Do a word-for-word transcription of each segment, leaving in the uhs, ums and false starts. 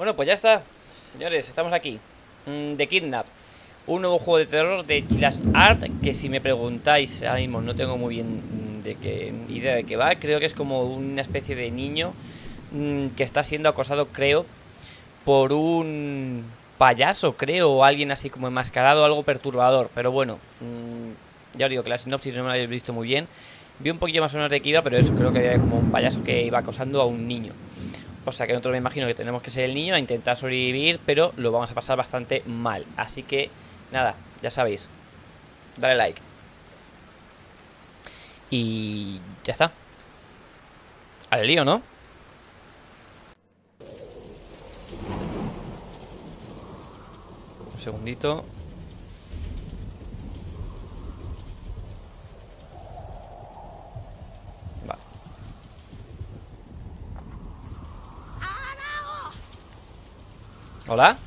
Bueno, pues ya está, señores, estamos aquí. mm, The Kidnap, un nuevo juego de terror de Chilas Art, que si me preguntáis ahora mismo no tengo muy bien mm, de qué idea de qué va. Creo que es como una especie de niño mm, que está siendo acosado, creo, por un payaso, creo, o alguien así como enmascarado, algo perturbador. Pero bueno, mmm, ya os digo que la sinopsis no me la habéis visto muy bien. Vi un poquillo más o menos de qué iba, pero eso, creo que había como un payaso que iba acosando a un niño. O sea que nosotros me imagino que tenemos que ser el niño a intentar sobrevivir, pero lo vamos a pasar bastante mal. Así que, nada, ya sabéis. Dale like. Y ya está. Al lío, ¿no? Un segundito. Vale. ¿Hola?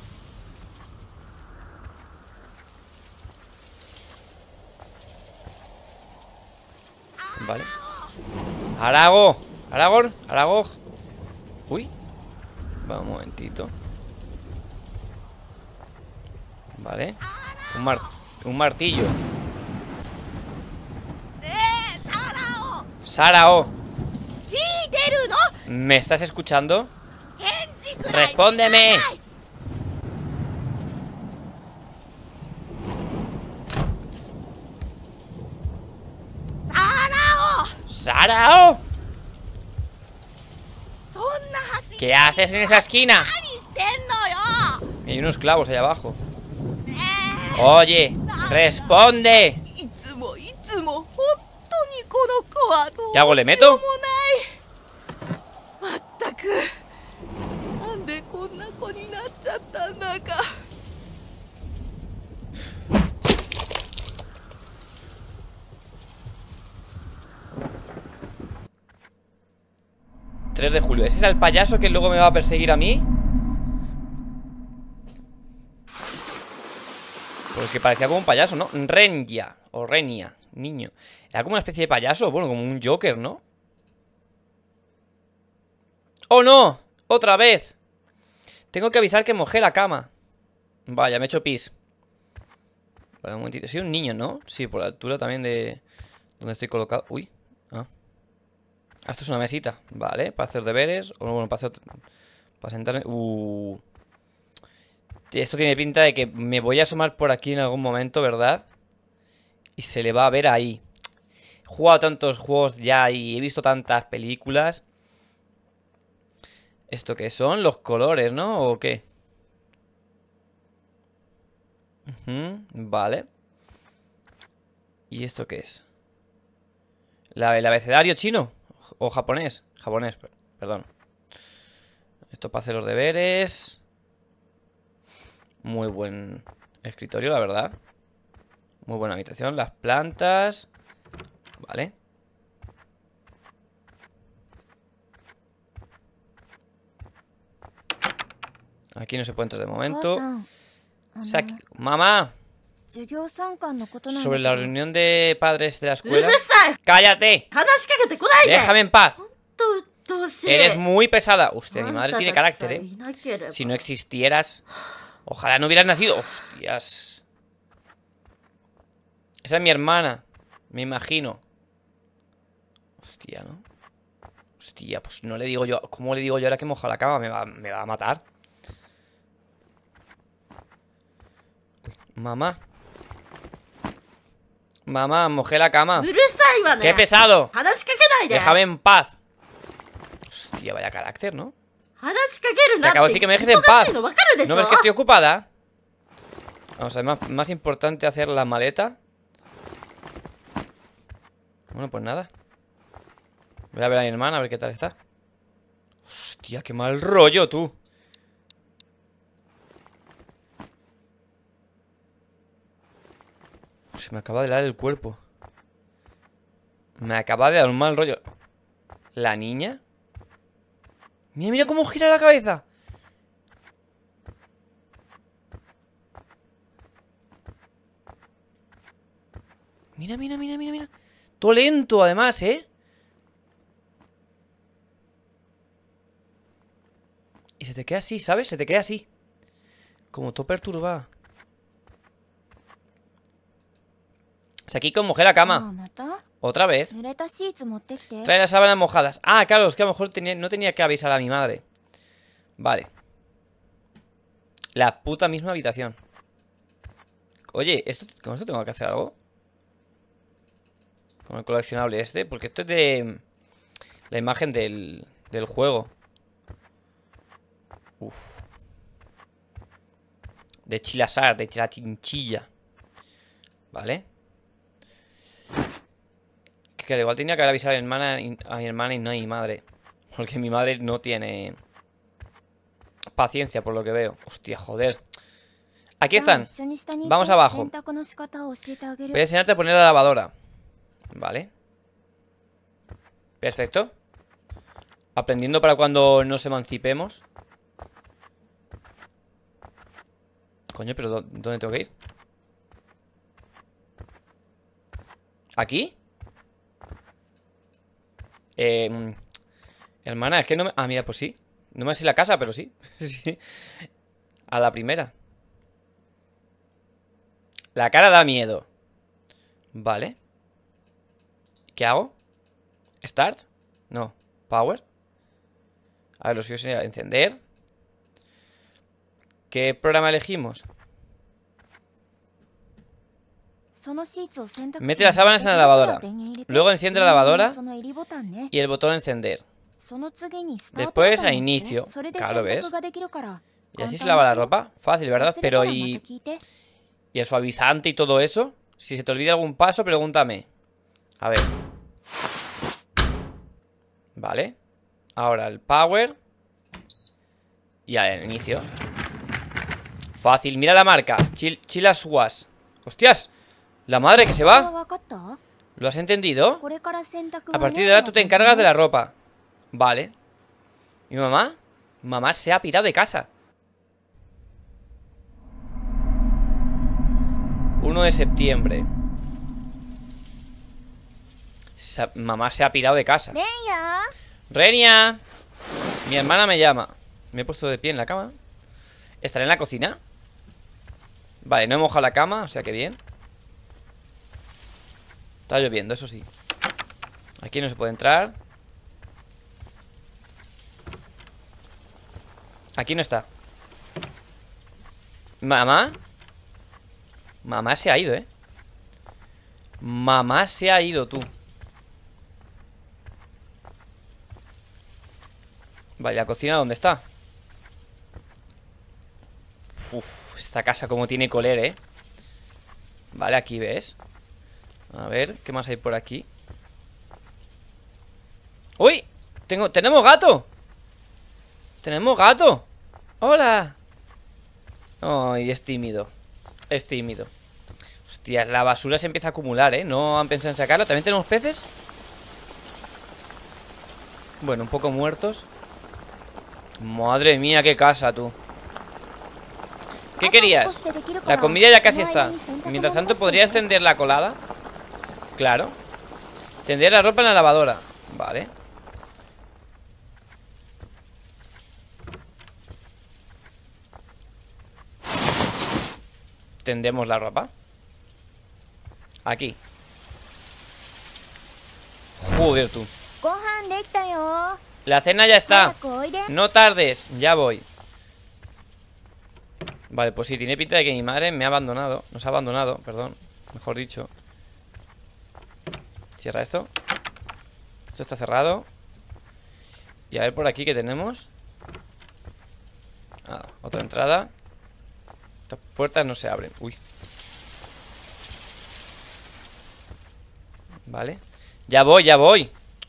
Vale. Arago. Aragorn. Aragog. Uy. Va, un momentito. Vale. Un, mar un martillo. Sarao. ¿Me estás escuchando? ¡Respóndeme! ¡Sarao! ¿Qué haces en esa esquina? Hay unos clavos ahí abajo. Oye, responde. ¿Qué hago? ¿Le meto? tres de julio. ¿Ese es el payaso que luego me va a perseguir a mí? Porque parecía como un payaso, ¿no? Renya. O Renia. Niño. Era como una especie de payaso. Bueno, como un Joker, ¿no? ¡Oh, no! ¡Otra vez! Tengo que avisar que mojé la cama. Vaya, me he hecho pis. Vale, un momentito. Soy un niño, ¿no? Sí, por la altura también de... donde estoy colocado. Uy. Ah. Ah, esto es una mesita. Vale, para hacer deberes. O bueno, para hacer... para sentarme. Uh. Esto tiene pinta de que me voy a asomar por aquí en algún momento, ¿verdad? Y se le va a ver ahí. He jugado tantos juegos ya y he visto tantas películas. ¿Esto qué son? Los colores, ¿no? ¿O qué? Uh-huh, vale. ¿Y esto qué es? ¿La, ¿El abecedario chino? ¿O japonés? Japonés, perdón. Esto para hacer los deberes. Muy buen escritorio, la verdad. Muy buena habitación. Las plantas. Vale. Aquí no se puede entrar de momento. Saki... ¡Mamá! Sobre la reunión de padres de la escuela. ¡Cállate! ¡Déjame en paz! Eres muy pesada. Hostia, mi madre tiene carácter, ¿eh? Si no existieras... Ojalá no hubieras nacido. Hostias. Esa es mi hermana. Me imagino. Hostia, ¿no? Hostia, pues no le digo yo. ¿Cómo le digo yo ahora que moja la cama? Me va, me va a matar. Mamá. Mamá, mojé la cama. ¡Qué pesado! Déjame en paz. Hostia, vaya carácter, ¿no? Te acabo de decir que me dejes en paz. ¿No ves que estoy ocupada? Vamos a ver, más, más importante hacer la maleta. Bueno, pues nada. Voy a ver a mi hermana, a ver qué tal está. Hostia, qué mal rollo, tú. Se me acaba de dar el cuerpo. Me acaba de dar un mal rollo. ¿La niña? Mira, mira cómo gira la cabeza. Mira, mira, mira, mira, mira. Todo lento, además, ¿eh? Y se te queda así, ¿sabes? Se te queda así. Como todo perturbado. O sea, aquí con mojé la cama. Otra vez. Trae las sábanas mojadas. Ah, claro, es que a lo mejor tenía, no tenía que avisar a mi madre. Vale. La puta misma habitación. Oye, ¿esto, ¿con esto tengo que hacer algo? Con el coleccionable este. Porque esto es de... la imagen del, del juego. Uf. De Chilasar, de la chinchilla. Vale. Que al igual tenía que avisar a mi hermana, a mi hermana y no a mi madre. Porque mi madre no tiene paciencia, por lo que veo. Hostia, joder. Aquí están. Vamos abajo. Voy a enseñarte a poner la lavadora. Vale. Perfecto. Aprendiendo para cuando nos emancipemos. Coño, pero ¿dónde tengo que ir? ¿Aquí? Eh, hermana, es que no me... Ah, mira, pues sí. No me sé la casa, pero sí. Sí. A la primera. La cara da miedo. Vale. ¿Qué hago? ¿Start? No. ¿Power? A ver, los suyos sería encender. ¿Qué programa elegimos? Mete las sábanas en la lavadora. Luego enciende la lavadora y el botón encender. Después a inicio. Claro, ¿ves? Y así se lava la ropa. Fácil, ¿verdad? Pero ¿y, y el suavizante y todo eso? Si se te olvida algún paso, pregúntame. A ver. Vale. Ahora el power. Y al inicio. Fácil, mira la marca. Chil Chilaswas. ¡Hostias! La madre que se va. ¿Lo has entendido? A partir de ahora tú te encargas de la ropa. Vale. ¿Y mamá? Mamá se ha pirado de casa. uno de septiembre. Sa Mamá se ha pirado de casa. ¡Renia! Mi hermana me llama. Me he puesto de pie en la cama. ¿Estaré en la cocina? Vale, no he mojado la cama, o sea que bien. Está lloviendo, eso sí. Aquí no se puede entrar. Aquí no está. ¿Mamá? Mamá se ha ido, ¿eh? Mamá se ha ido, tú. Vale, ¿la cocina dónde está? Uf, esta casa como tiene coler, ¿eh? Vale, aquí ves. A ver, ¿qué más hay por aquí? ¡Uy! Tengo, ¡tenemos gato! ¡Tenemos gato! ¡Hola! Ay, es tímido. Es tímido. Hostia, la basura se empieza a acumular, ¿eh? No han pensado en sacarla. ¿También tenemos peces? Bueno, un poco muertos. Madre mía, qué casa, tú. ¿Qué querías? La comida ya casi está. Mientras tanto, ¿podría extender la colada? Claro. Tender la ropa en la lavadora. Vale. Tendemos la ropa. Aquí. Joder, tú. La cena ya está. No tardes, ya voy. Vale, pues sí, tiene pinta de que mi madre me ha abandonado. Nos ha abandonado, perdón, mejor dicho. Cierra esto. Esto está cerrado. Y a ver por aquí qué tenemos. Ah, otra entrada. Estas puertas no se abren. Uy. Vale. Ya voy, ya voy.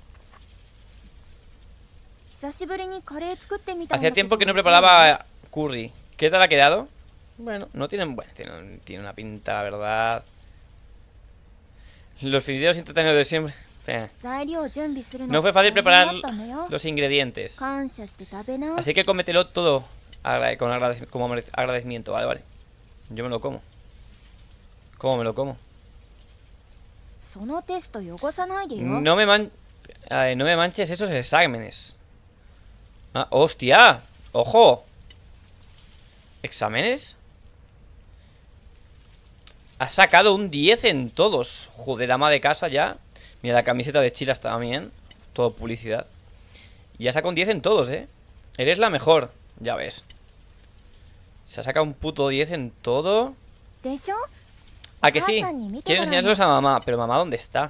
Hacía tiempo que no preparaba curry. ¿Qué tal ha quedado? Bueno, no tienen... Bueno, tiene, tiene una pinta, la verdad. Los videos instantáneos de siempre. Eh. No fue fácil preparar los ingredientes. Así que cómetelo todo con agradec como agradecimiento. Vale, vale. Yo me lo como. ¿Cómo me lo como? No me man... eh, no me manches esos exámenes. Ah, ¡hostia! ¡Ojo! ¿Exámenes? Ha sacado un diez en todos. Joder, ama de casa ya. Mira, la camiseta de Chilas también. Todo publicidad. Y ha sacado un diez en todos, ¿eh? Eres la mejor. Ya ves. Se ha sacado un puto diez en todo. ¿A que sí? Quiero enseñárselos a mamá. Pero mamá, ¿dónde está?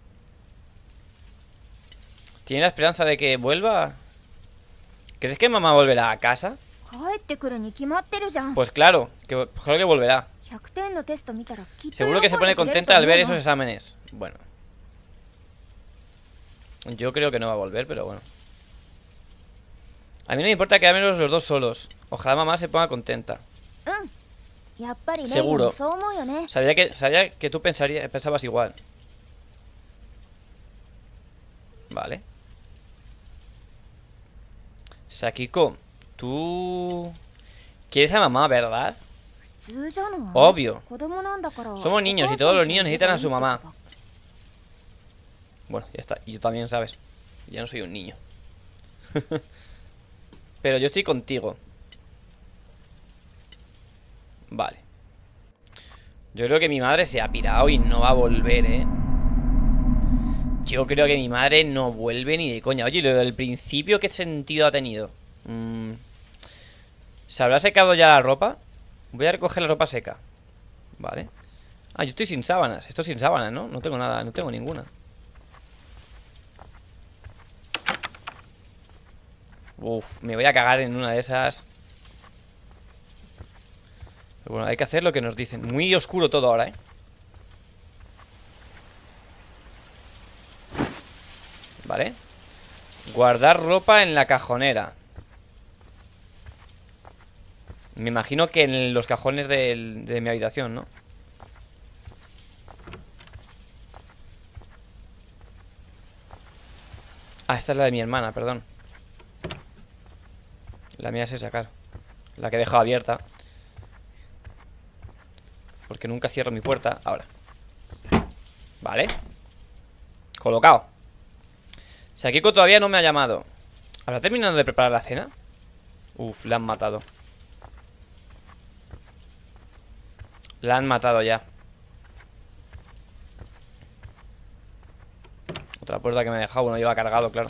¿Tiene la esperanza de que vuelva? ¿Crees que mamá volverá a casa? Pues claro, que, creo que volverá. Seguro que se pone contenta al ver esos exámenes. Bueno, yo creo que no va a volver, pero bueno. A mí no me importa quedarme los dos solos. Ojalá mamá se ponga contenta. Seguro. Sabía que, sabía que tú pensaría, pensabas igual. Vale. Sakiko, tú quieres a mamá, ¿verdad? Obvio. Somos niños y todos los niños necesitan a su mamá. Bueno, ya está. Y yo también, ¿sabes? Ya no soy un niño. Pero yo estoy contigo. Vale. Yo creo que mi madre se ha pirado y no va a volver, ¿eh? Yo creo que mi madre no vuelve ni de coña. Oye, lo del principio, ¿qué sentido ha tenido? Mm. ¿Se habrá secado ya la ropa? Voy a recoger la ropa seca. Vale. Ah, yo estoy sin sábanas. Estoy sin sábanas, ¿no? No tengo nada, no tengo ninguna. Uf, me voy a cagar en una de esas. Pero bueno, hay que hacer lo que nos dicen. Muy oscuro todo ahora, ¿eh? Vale. Guardar ropa en la cajonera. Me imagino que en los cajones de, de mi habitación, ¿no? Ah, esta es la de mi hermana, perdón. La mía es esa, claro. La que he dejado abierta. Porque nunca cierro mi puerta. Ahora. Vale. Colocado. Sakiko todavía no me ha llamado. ¿Habrá terminado de preparar la cena? Uf, la han matado. La han matado ya. Otra puerta que me ha dejado. Bueno, lleva cargado, claro.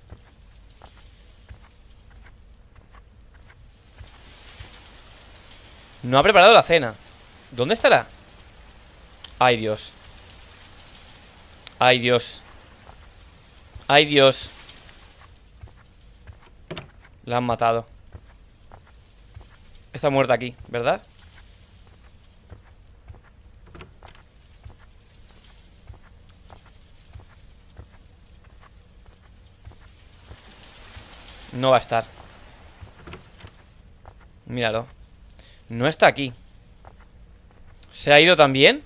No ha preparado la cena. ¿Dónde estará? Ay, Dios. Ay, Dios. Ay, Dios. La han matado. Está muerta aquí, ¿verdad? No va a estar. Míralo. No está aquí. ¿Se ha ido también?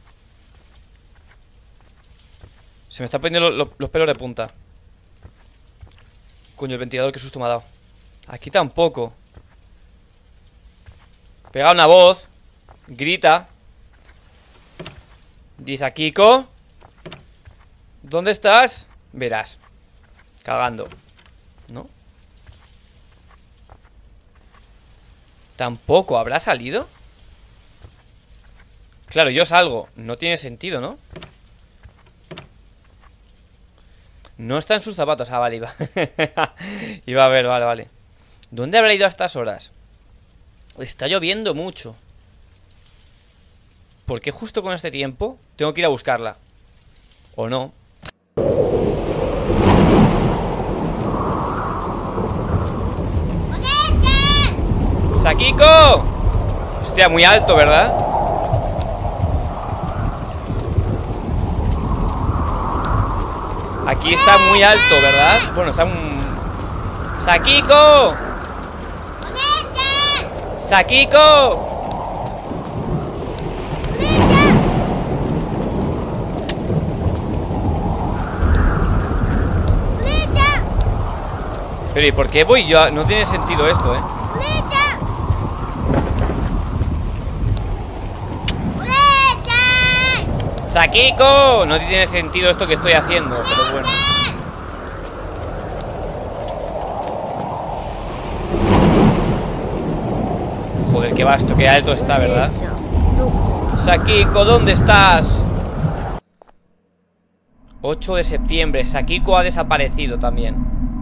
Se me están poniendo lo, lo, los pelos de punta. Coño, el ventilador, qué susto me ha dado. Aquí tampoco. Pega una voz. Grita. Dice a Kiko. ¿Dónde estás? Verás. Cagando. ¿No? Tampoco. ¿Habrá salido? Claro, yo salgo. No tiene sentido, ¿no? No está en sus zapatos. Ah, vale, iba. Iba a ver, vale, vale. ¿Dónde habrá ido a estas horas? Está lloviendo mucho. ¿Por qué justo con este tiempo tengo que ir a buscarla? ¿O no? ¡Sakiko! Hostia, muy alto, ¿verdad? Aquí está muy alto, ¿verdad? Bueno, está un... ¡Sakiko! ¡Sakiko! Pero ¿y por qué voy yo? No tiene sentido esto, ¿eh? ¡Sakiko! No tiene sentido esto que estoy haciendo, pero bueno. Que va, esto que alto está, ¿verdad? Sakiko, ¿dónde estás? ocho de septiembre. Sakiko ha desaparecido también.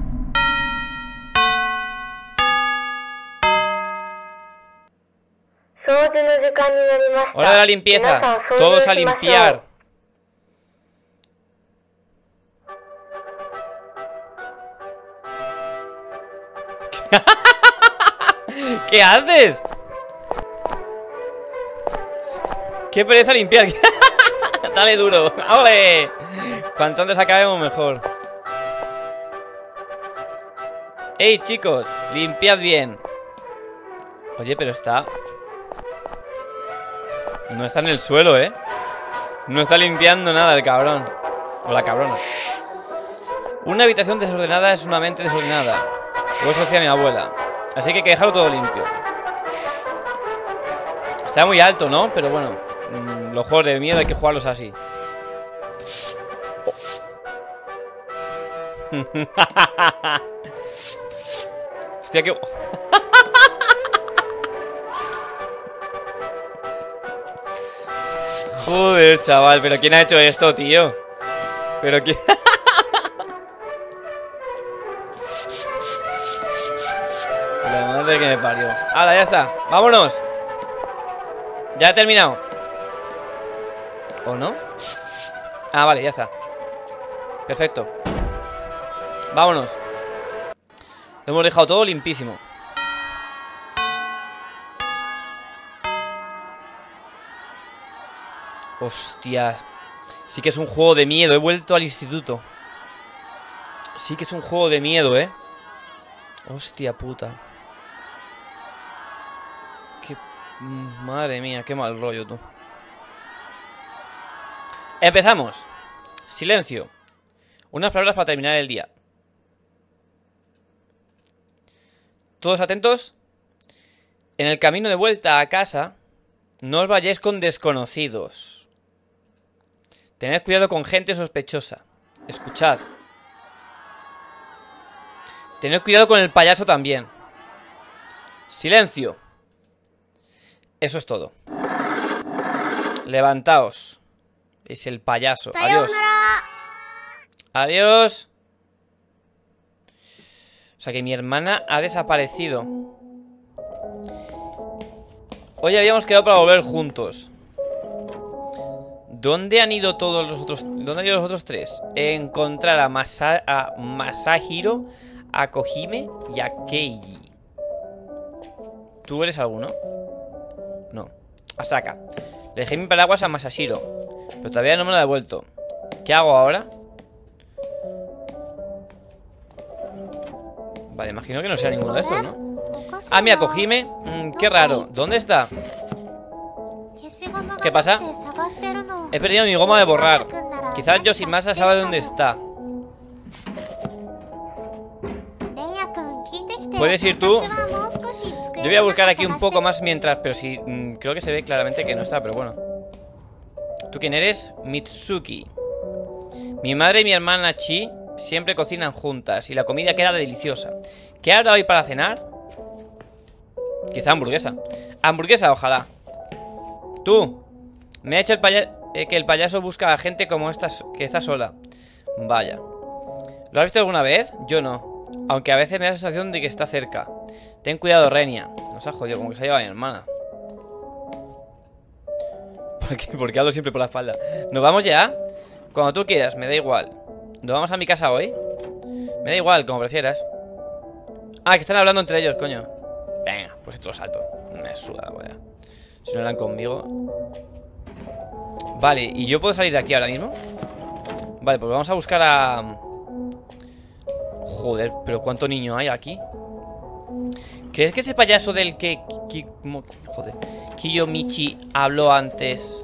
Hora de la limpieza. Todos a limpiar. ¿Qué haces? Qué pereza limpiar. Dale duro. ¡Ole! Cuanto antes acabemos mejor. ¡Ey, chicos! Limpiad bien. Oye, pero está... No está en el suelo, ¿eh? No está limpiando nada el cabrón. O la cabrona. Una habitación desordenada es una mente desordenada. O eso decía mi abuela. Así que hay que dejarlo todo limpio. Está muy alto, ¿no? Pero bueno, mmm, los juegos de miedo hay que jugarlos así. Oh. Hostia, que... Joder, chaval, pero ¿quién ha hecho esto, tío? Pero ¿quién...? La madre que me parió. ¡Hala, ya está! ¡Vámonos! Ya he terminado. ¿O no? Ah, vale, ya está. Perfecto. Vámonos. Lo hemos dejado todo limpísimo. Hostias. Sí que es un juego de miedo. He vuelto al instituto. Sí que es un juego de miedo, ¿eh? Hostia puta. Qué... Madre mía, qué mal rollo, tú. Empezamos. Silencio. Unas palabras para terminar el día. ¿Todos atentos? En el camino de vuelta a casa, no os vayáis con desconocidos. Tened cuidado con gente sospechosa. Escuchad. Tened cuidado con el payaso también. Silencio. Eso es todo. Levantaos. Es el payaso. Adiós. Adiós. O sea que mi hermana ha desaparecido. Hoy habíamos quedado para volver juntos. ¿Dónde han ido todos los otros? ¿Dónde han ido los otros tres? Encontrar a, Masa, a Masahiro, a Kojime y a Keiji. ¿Tú eres alguno? No. Asaka. Le dejé mi paraguas a Masahiro, pero todavía no me lo ha devuelto. ¿Qué hago ahora? Vale, imagino que no sea ninguno de estos, ¿no? Ah, mira, Kojime. Mm, qué raro. ¿Dónde está? ¿Qué pasa? He perdido mi goma de borrar. Quizás Yoshimasa sabe dónde está. ¿Puedes ir tú? Yo voy a buscar aquí un poco más mientras. Pero sí, mmm, creo que se ve claramente que no está, pero bueno. ¿Tú quién eres? Mitsuki. Mi madre y mi hermana Chi siempre cocinan juntas y la comida queda deliciosa. ¿Qué habrá hoy para cenar? Quizá hamburguesa. Hamburguesa, ojalá. Tú. Me ha hecho el paya eh, que el payaso busca a gente como esta, que está sola. Vaya. ¿Lo has visto alguna vez? Yo no. Aunque a veces me da la sensación de que está cerca. Ten cuidado, Renia. Nos ha jodido, como que se ha llevado a mi hermana. ¿Por qué? ¿Por qué hablo siempre por la espalda? ¿Nos vamos ya? Cuando tú quieras, me da igual. ¿Nos vamos a mi casa hoy? Me da igual, como prefieras. Ah, que están hablando entre ellos, coño. Venga, pues esto lo salto. Me suda la polla. Si no eran conmigo. Vale, ¿y yo puedo salir de aquí ahora mismo? Vale, pues vamos a buscar a... Joder, pero ¿cuánto niño hay aquí? ¿Crees que ese payaso del que... Ki... Joder, Kiyomichi habló antes?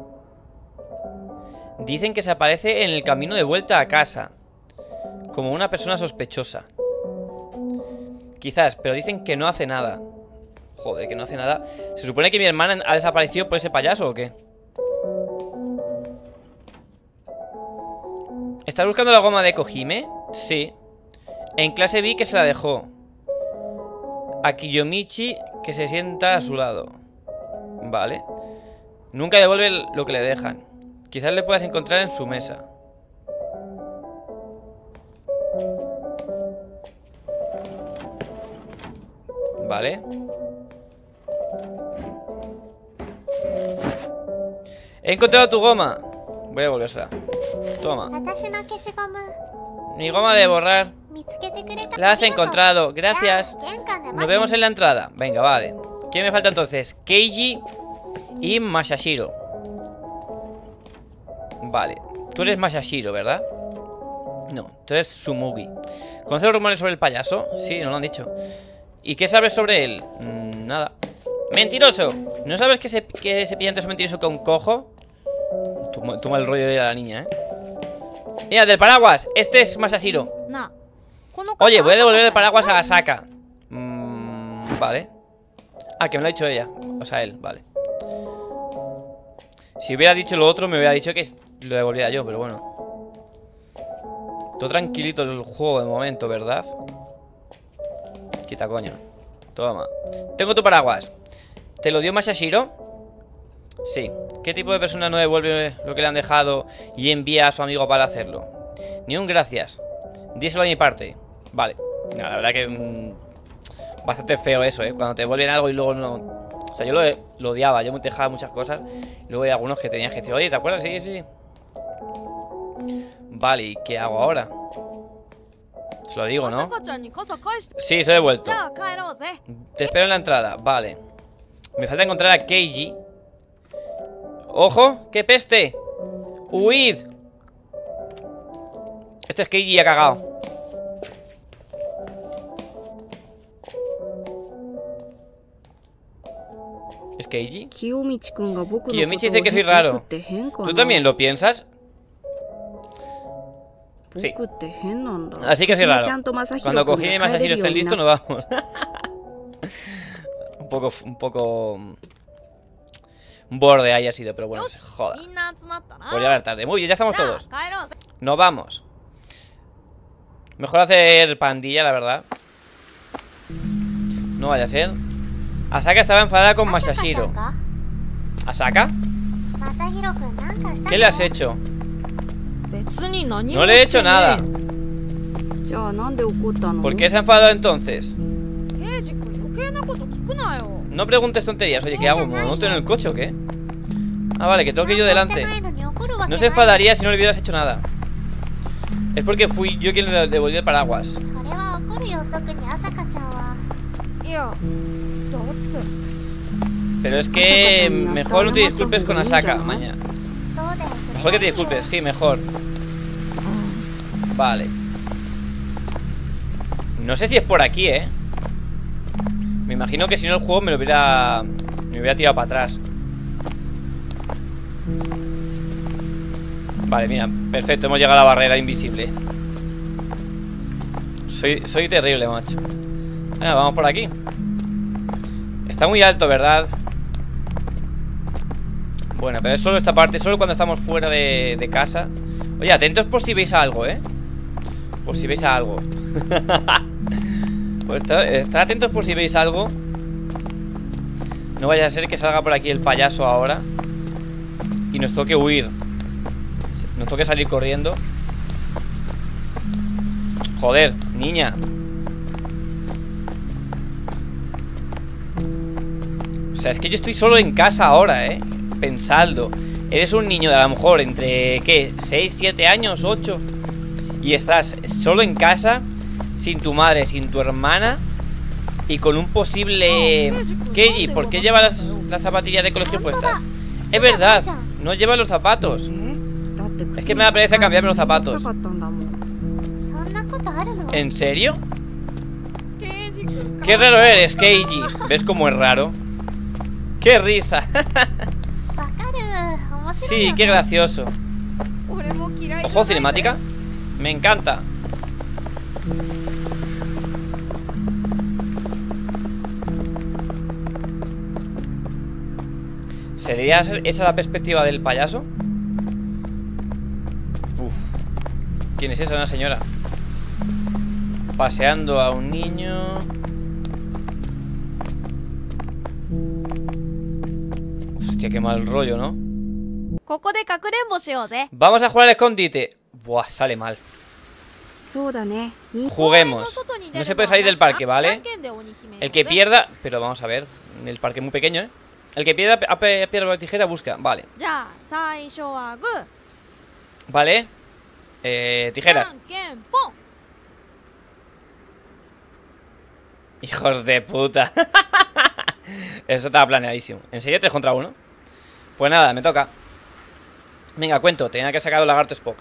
Dicen que se aparece en el camino de vuelta a casa, como una persona sospechosa. Quizás, pero dicen que no hace nada. Joder, que no hace nada. ¿Se supone que mi hermana ha desaparecido por ese payaso o qué? ¿Estás buscando la goma de Kojime? Sí. En clase vi que se la dejó a Kiyomichi, que que se sienta a su lado. Vale. Nunca devuelve lo que le dejan. Quizás le puedas encontrar en su mesa. Vale. He encontrado tu goma. Voy a devolvérsela. Toma. Mi goma de borrar. La has encontrado. Gracias. Nos vemos en la entrada. Venga, vale. ¿Quién me falta entonces? Keiji y Masashiro. Vale. Tú eres Masashiro, ¿verdad? No, tú eres Tsumugi. ¿Conoces los rumores sobre el payaso? Sí, nos lo han dicho. ¿Y qué sabes sobre él? Mm, nada. ¡Mentiroso! ¿No sabes que se, que se pilla antes un mentiroso que un cojo? Toma, toma el rollo de la niña, ¿eh? Mira, del paraguas. Este es Masashiro. Oye, voy a devolver el paraguas a Asaka. Mm, vale. Ah, que me lo ha dicho ella. O sea, él, vale. Si hubiera dicho lo otro, me hubiera dicho que lo devolviera yo, pero bueno. Todo tranquilito el juego de momento, ¿verdad? Quita, coño. Toma. Tengo tu paraguas. ¿Te lo dio Masashiro? Sí. ¿Qué tipo de persona no devuelve lo que le han dejado y envía a su amigo para hacerlo? Ni un gracias. Díselo de mi parte. Vale. No, la verdad que... Mmm, bastante feo eso, ¿eh? Cuando te devuelven algo y luego no... O sea, yo lo, lo odiaba. Yo me dejaba muchas cosas. Luego hay algunos que tenían que decir, oye, ¿te acuerdas? Sí, sí. Vale, ¿y qué hago ahora? Se lo digo, ¿no? Sí, se he devuelto. Te espero en la entrada, vale. Me falta encontrar a Keiji. ¡Ojo! ¡Qué peste! ¡Huid! Este es Keiji, ha cagado. ¿Es Keiji? Kiyomichi dice que soy raro. ¿Tú también lo piensas? Sí. Así que soy raro. Cuando cogí y Masashiro esté listo, nos vamos. Un poco, un poco... Un borde haya sido, pero bueno, se joda. Voy a llegar tarde. Muy bien, ya estamos todos. Nos vamos. Mejor hacer pandilla, la verdad. No vaya a ser. Asaka estaba enfadada con Masashiro. ¿Asaka? ¿Qué le has hecho? No le he hecho nada. ¿Por qué se ha enfadado entonces? No preguntes tonterías. Oye, ¿qué hago? ¿Me monto en el coche o qué? Ah, vale, que tengo que ir yo delante. No se enfadaría si no le hubieras hecho nada. Es porque fui yo quien le devolvió el paraguas. Pero es que mejor no te disculpes con Asaka mañana. Mejor que te disculpes, sí, mejor. Vale. No sé si es por aquí, eh. Me imagino que si no el juego me lo hubiera... Me hubiera tirado para atrás. Vale, mira, perfecto, hemos llegado a la barrera invisible. Soy, soy terrible, macho. Venga, vamos por aquí. Está muy alto, ¿verdad? Bueno, pero es solo esta parte, solo cuando estamos fuera de, de casa. Oye, atentos por si veis algo, ¿eh? Por si veis algo. Pues estar, estar atentos por si veis algo. No vaya a ser que salga por aquí el payaso ahora y nos toque huir. Nos toque salir corriendo. Joder, niña. O sea, es que yo estoy solo en casa ahora, ¿eh? Pensadlo. Eres un niño de a lo mejor entre, ¿qué? seis, siete años, ocho. Y estás solo en casa, sin tu madre, sin tu hermana y con un posible... Keiji, ¿por qué lleva las, las zapatillas de colegio puestas? Es verdad, no lleva los zapatos. Es que me da pereza cambiarme los zapatos. ¿En serio? Qué raro eres, Keiji. ¿Ves cómo es raro? ¡Qué risa! Sí, qué gracioso. Ojo, cinemática. Me encanta. ¿Sería esa la perspectiva del payaso? Uf. ¿Quién es esa? Una señora paseando a un niño. Hostia, qué mal rollo, ¿no? Vamos a jugar al escondite. Buah, sale mal. Juguemos. No se puede salir del parque, ¿vale? El que pierda... Pero vamos a ver. El parque es muy pequeño, ¿eh? El que pierda a pe- piedra, papel, tijera, busca. Vale. Vale. Eh, tijeras. Hijos de puta. Eso estaba planeadísimo. ¿En serio? ¿Tres contra uno? Pues nada, me toca. Venga, cuento. Tenía que haber sacado lagarto Spock.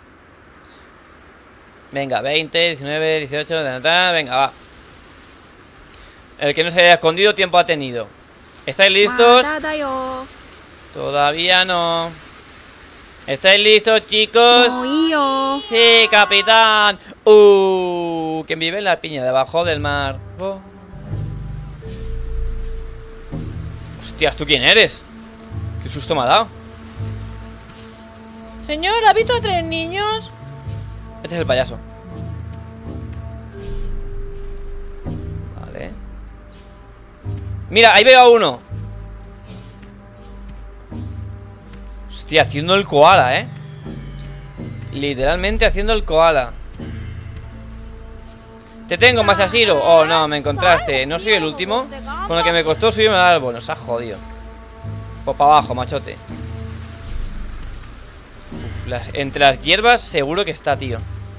Venga, veinte, diecinueve, dieciocho, ta, ta, ta, venga, va. El que no se haya escondido, tiempo ha tenido. ¿Estáis listos? Todavía no. ¿Estáis listos, chicos? Sí, capitán. Uh, quien vive en la piña debajo del mar. Oh. Hostias, ¿tú quién eres? Qué susto me ha dado. Señor, ¿ha visto a tres niños? Este es el payaso. Vale. Mira, ahí veo a uno. Hostia, haciendo el koala, ¿eh? Literalmente haciendo el koala. Te tengo, Masashiro. Oh, no, me encontraste. No soy el último. Con lo que me costó subirme al árbol. Nos has jodido. Pues para abajo, machote. Uf, las, entre las hierbas seguro que está, tío.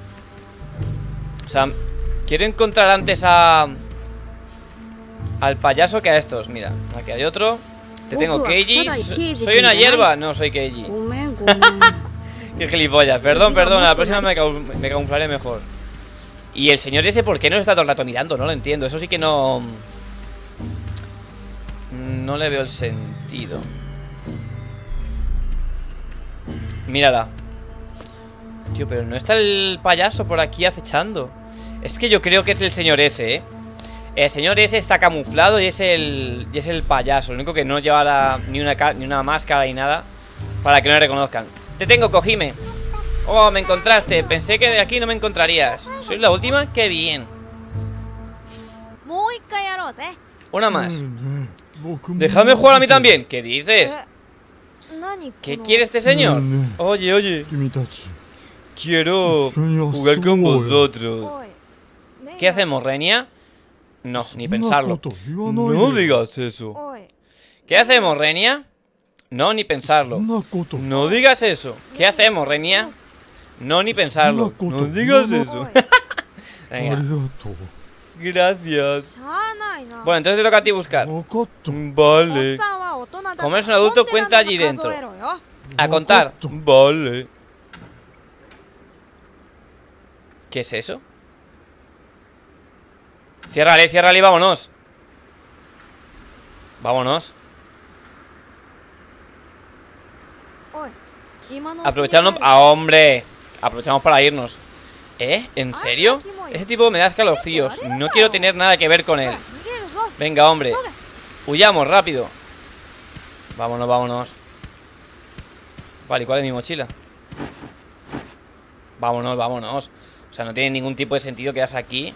O sea, quiero encontrar antes a... al payaso que a estos. Mira, aquí hay otro. Te tengo, Keiji. So- ¿Soy una hierba? No, soy Keiji. Qué gilipollas. Perdón, perdón. A la próxima me, cam- me camuflaré mejor. Y el señor ese, ¿por qué no está todo el rato mirando? No lo entiendo. Eso sí que no... No le veo el sentido. Mírala. Tío, pero no está el payaso por aquí acechando. Es que yo creo que es el señor ese, ¿eh? El señor ese está camuflado y es el, y es el payaso. Lo único que no lleva la, ni, una, ni una máscara ni nada para que no le reconozcan. Te tengo, Kojime. Oh, me encontraste. Pensé que de aquí no me encontrarías. ¿Soy la última? ¡Qué bien! Una más. Déjame jugar a mí también. ¿Qué dices? ¿Qué quiere este señor? Oye, oye. Quiero jugar con vosotros. ¿Qué hacemos, Renia? No, ni pensarlo. No digas eso. ¿Qué hacemos, Renia? No, ni pensarlo. No digas eso. ¿Qué hacemos, Renia? No, ni pensarlo. No digas eso. Venga. Gracias. Bueno, entonces te toca a ti buscar. Vale. Como eres un adulto, cuenta allí dentro. A contar. Vale. ¿Qué es eso? Ciérrale, ciérrale y vámonos. Vámonos. Aprovechamos. ¡Ah, hombre! Aprovechamos para irnos. ¿Eh? ¿En serio? Ese tipo me da escalofríos. No quiero tener nada que ver con él. Venga, hombre. Huyamos, rápido. Vámonos, vámonos. Vale, ¿y cuál es mi mochila? Vámonos, vámonos. O sea, no tiene ningún tipo de sentido quedarse aquí.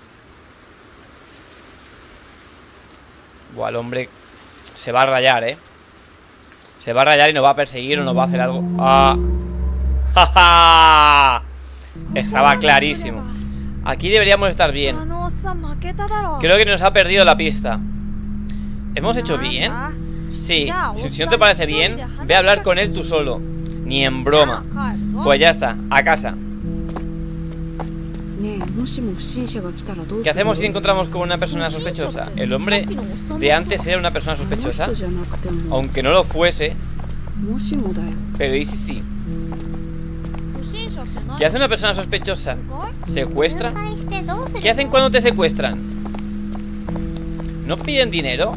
Buah, el hombre se va a rayar, ¿eh? Se va a rayar y nos va a perseguir o nos va a hacer algo. ¡Ah! ¡Ja, ja! Estaba clarísimo. Aquí deberíamos estar bien. Creo que nos ha perdido la pista. ¿Hemos hecho bien? Sí. Si, si no te parece bien, ve a hablar con él tú solo. Ni en broma. Pues ya está, a casa. ¿Qué hacemos si encontramos con una persona sospechosa? El hombre de antes era una persona sospechosa. Aunque no lo fuese. Pero ¿y si sí? ¿Qué hace una persona sospechosa? ¿Secuestra? ¿Qué hacen cuando te secuestran? ¿No piden dinero?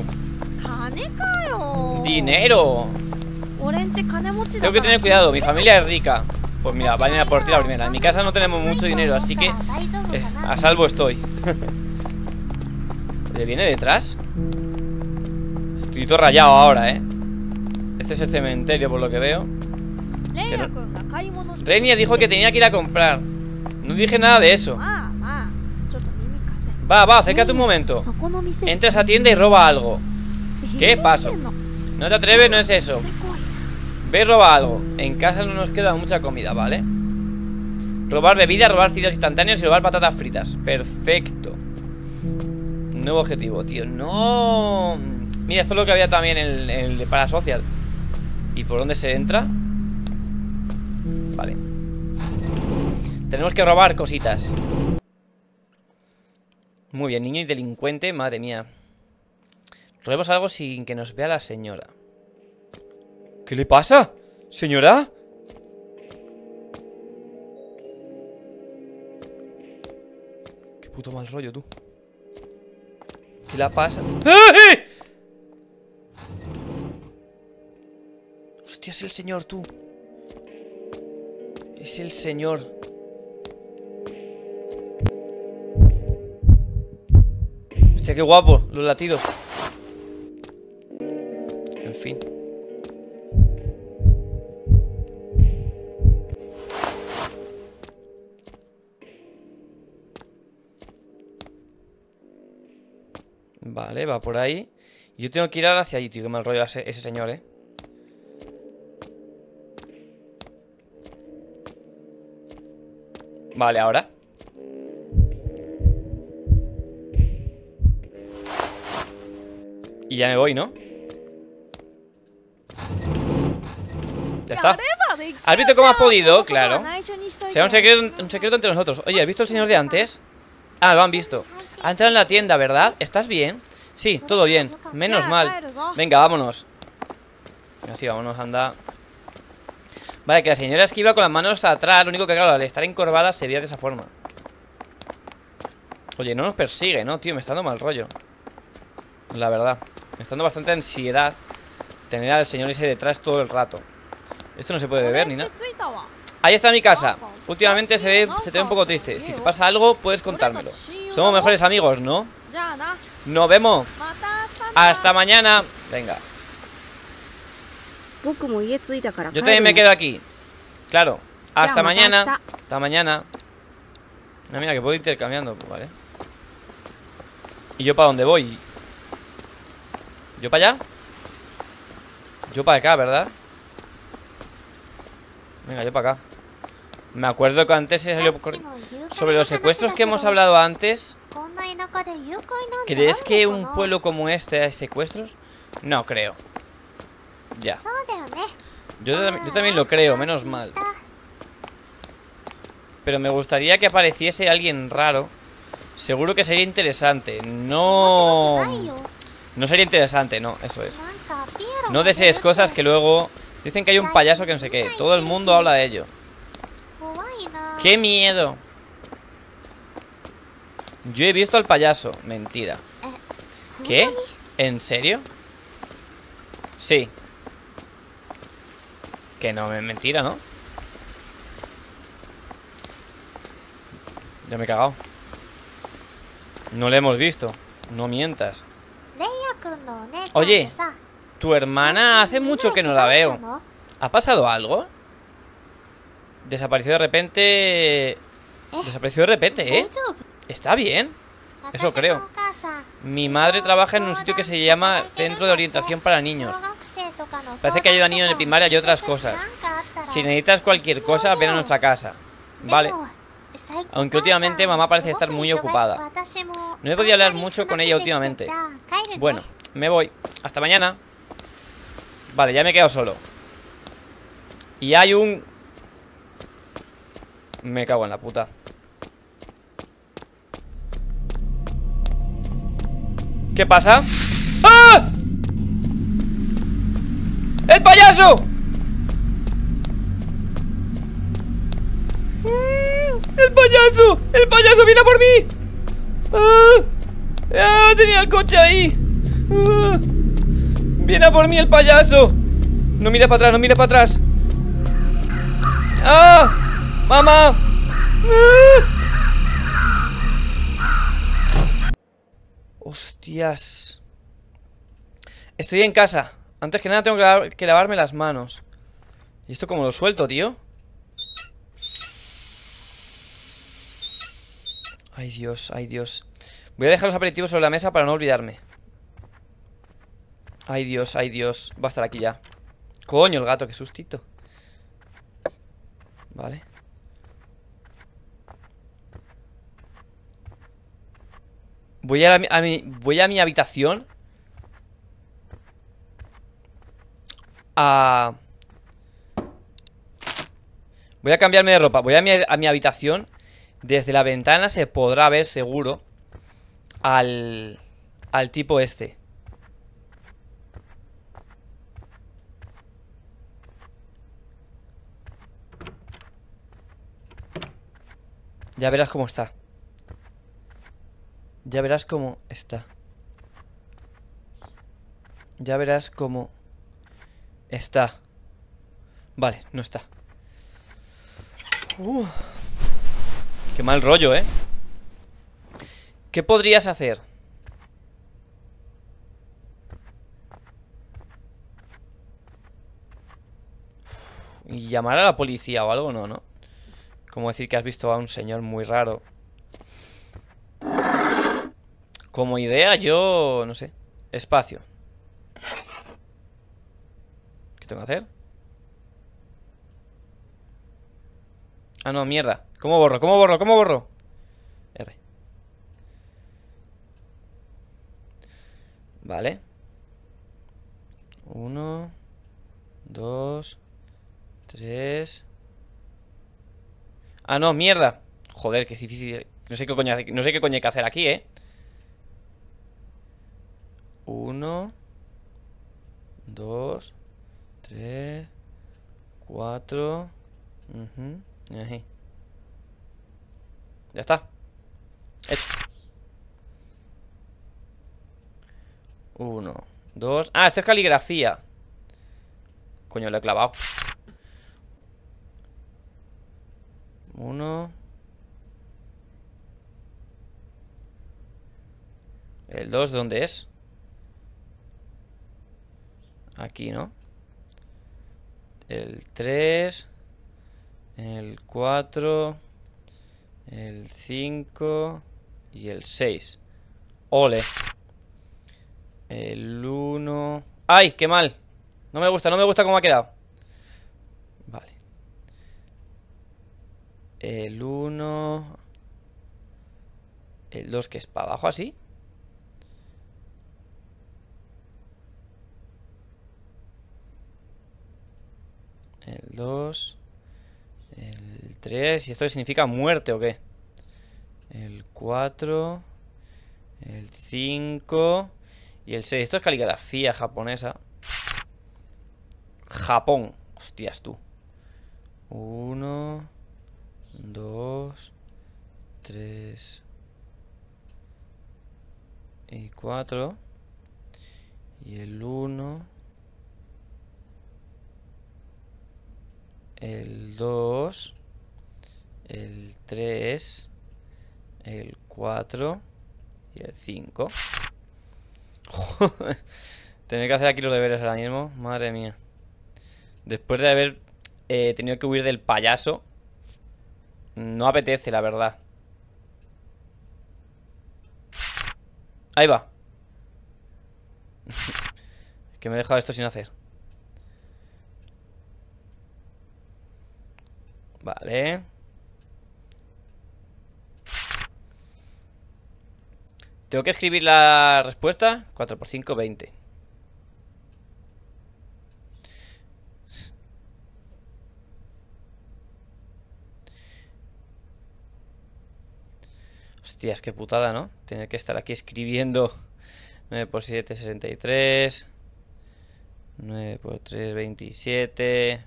¡Dinero! Tengo que tener cuidado, mi familia es rica. Pues mira, vayan a por ti la primera. En mi casa no tenemos mucho dinero, así que eh, a salvo estoy. ¿Le viene detrás? Estoy todo rayado ahora, ¿eh? Este es el cementerio, por lo que veo. Que no... Renia dijo que tenía que ir a comprar. No dije nada de eso. Va, va, acércate un momento. Entra a esa tienda y roba algo. ¿Qué? Paso. No te atreves, no es eso. Ve y roba algo. En casa no nos queda mucha comida, ¿vale? Robar bebidas, robar cigarros instantáneos y robar patatas fritas. Perfecto. Nuevo objetivo, tío. No. Mira, esto es lo que había también en el, el de Parasocial. ¿Y por dónde se entra? Vale. Tenemos que robar cositas. Muy bien, niño y delincuente. Madre mía. Robemos algo sin que nos vea la señora. ¿Qué le pasa? ¿Señora? Qué puto mal rollo, tú. ¿Qué le pasa? ¡Eh! Hostia, es el señor, tú. Es el señor. Hostia, qué guapo, los latidos. En fin. Vale, va por ahí. Y yo tengo que ir ahora hacia allí, tío. Qué mal rollo ese, ese señor, eh. Vale, ahora. Y ya me voy, ¿no? Ya está. ¿Has visto cómo has podido? Claro. Será un secreto, un secreto entre nosotros. Oye, ¿has visto al señor de antes? Ah, lo han visto. Ha entrado en la tienda, ¿verdad? ¿Estás bien? Sí, todo bien. Menos mal. Venga, vámonos. Así, vámonos, anda. Vale, que la señora esquiva con las manos atrás. Lo único que, claro, al estar encorvada se veía de esa forma. Oye, no nos persigue, ¿no, tío? Me está dando mal rollo. La verdad. Me está dando bastante ansiedad tener al señor ese detrás todo el rato. Esto no se puede ver ni nada. Ahí está mi casa. Últimamente se ve, se te ve un poco triste. Si te pasa algo, puedes contármelo. Somos mejores amigos, ¿no? Nos vemos. Hasta mañana. Venga. Yo también me quedo aquí. Claro. Hasta mañana. Hasta mañana. Ah, mira, que puedo ir intercambiando, vale. ¿Y yo para dónde voy? ¿Yo para allá? Yo para acá, ¿verdad? Venga, yo para acá. Me acuerdo que antes se salió sobre los secuestros que hemos hablado antes. ¿Crees que un pueblo como este hay secuestros? No creo. Ya. Yo, yo también lo creo, menos mal. Pero me gustaría que apareciese alguien raro. Seguro que sería interesante. No... No sería interesante, no, eso es. No desees cosas que luego... Dicen que hay un payaso que no sé qué. Todo el mundo habla de ello. ¡Qué miedo! Yo he visto al payaso. Mentira. ¿Qué? ¿En serio? Sí. Que no, es mentira, ¿no? Ya me he cagado. No le hemos visto. No mientas. Oye, tu hermana hace mucho que no la veo. ¿Ha pasado algo? Desapareció de repente. Desapareció de repente, ¿eh? ¿Está bien? Eso creo. Mi madre trabaja en un sitio que se llama Centro de Orientación para Niños. Parece que ayuda a niños de primaria y otras cosas. Si necesitas cualquier cosa, ven a nuestra casa. Vale. Aunque últimamente mamá parece estar muy ocupada. No he podido hablar mucho con ella últimamente. Bueno, me voy. Hasta mañana. Vale, ya me he quedado solo. Y hay un... Me cago en la puta. ¿Qué pasa? ¡Ah! ¡El payaso! ¡El payaso! ¡El payaso viene por mí! ¡Ah! ¡Ah! Tenía el coche ahí. ¡Ah! Viene a por mí el payaso. No mira para atrás, no mira para atrás. ¡Ah! ¡Mamá! ¡Ah! Hostias. Estoy en casa. Antes que nada tengo que, lavar, que lavarme las manos. ¿Y esto cómo lo suelto, tío? Ay, Dios, ay, Dios. Voy a dejar los aperitivos sobre la mesa para no olvidarme. Ay, Dios, ay, Dios. Va a estar aquí ya. Coño, el gato, qué sustito. Vale. Voy a, mi, a mi, voy a mi habitación. A... Voy a cambiarme de ropa. Voy a mi, a mi habitación. Desde la ventana se podrá ver seguro Al... Al tipo este. Ya verás cómo está. Ya verás cómo está. Ya verás cómo está. Vale, no está. uh. Qué mal rollo, ¿eh? ¿Qué podrías hacer? ¿Y llamar a la policía o algo? No, ¿no? Como decir que has visto a un señor muy raro. Como idea, yo... no sé. Espacio. ¿Qué tengo que hacer? Ah, no, mierda. ¿Cómo borro? ¿Cómo borro? ¿Cómo borro? R. Vale. Uno. Dos. Tres. Ah, no, mierda. Joder, que es difícil. No sé qué coño, no sé qué coño hay que hacer aquí, ¿eh? Uno. Dos. Tres. Cuatro. Uh-huh. Ahí. Ya está. Hecho. Uno. Dos. Ah, esto es caligrafía. Coño, lo he clavado. Uno. El dos, ¿dónde es? Aquí, ¿no? El tres. El cuatro. El cinco. Y el seis. Ole. El uno. ¡Ay, qué mal! No me gusta, no me gusta cómo ha quedado. Vale. El uno. El dos, que es para abajo así. El dos. El tres. ¿Y esto significa muerte o qué? El cuatro. El cinco. Y el seis. Esto es caligrafía japonesa. Japón. Hostias, tú. Uno. Dos. Tres. Y cuatro. Y el uno. El dos. El tres. El cuatro. Y el cinco. Tener que hacer aquí los deberes ahora mismo. Madre mía. Después de haber eh, tenido que huir del payaso, no apetece, la verdad. Ahí va. Es que me he dejado esto sin hacer. Vale. Tengo que escribir la respuesta. Cuatro por cinco, veinte. Hostias, qué putada, ¿no? Tener que estar aquí escribiendo. Nueve por siete, sesenta y tres. Nueve por tres, veintisiete.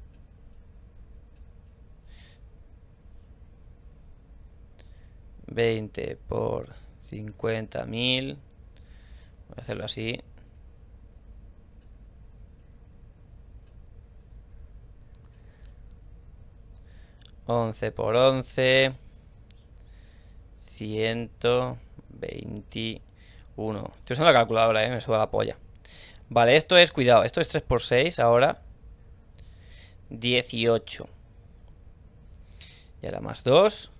Veinte por cincuenta mil. Voy a hacerlo así. Once por once. Ciento veintiuno. Estoy usando la calculadora, eh. Me suda la polla. Vale, esto es, cuidado, esto es tres por seis ahora. dieciocho. Y ahora más dos.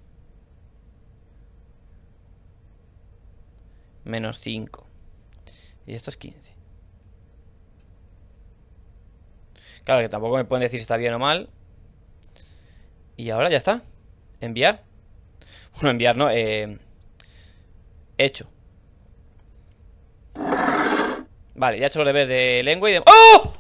Menos cinco. Y esto es quince. Claro que tampoco me pueden decir si está bien o mal. Y ahora ya está. Enviar. Bueno, enviar no, eh... hecho. Vale, ya he hecho los deberes de lengua y de... ¡Oh!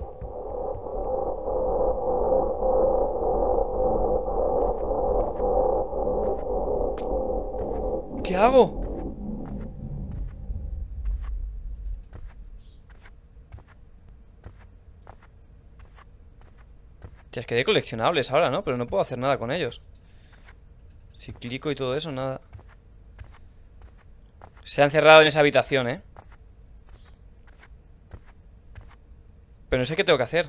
¿Qué hago? Ya es que hay coleccionables ahora, ¿no? Pero no puedo hacer nada con ellos. Si clico y todo eso, nada. Se han cerrado en esa habitación, ¿eh? Pero no sé qué tengo que hacer.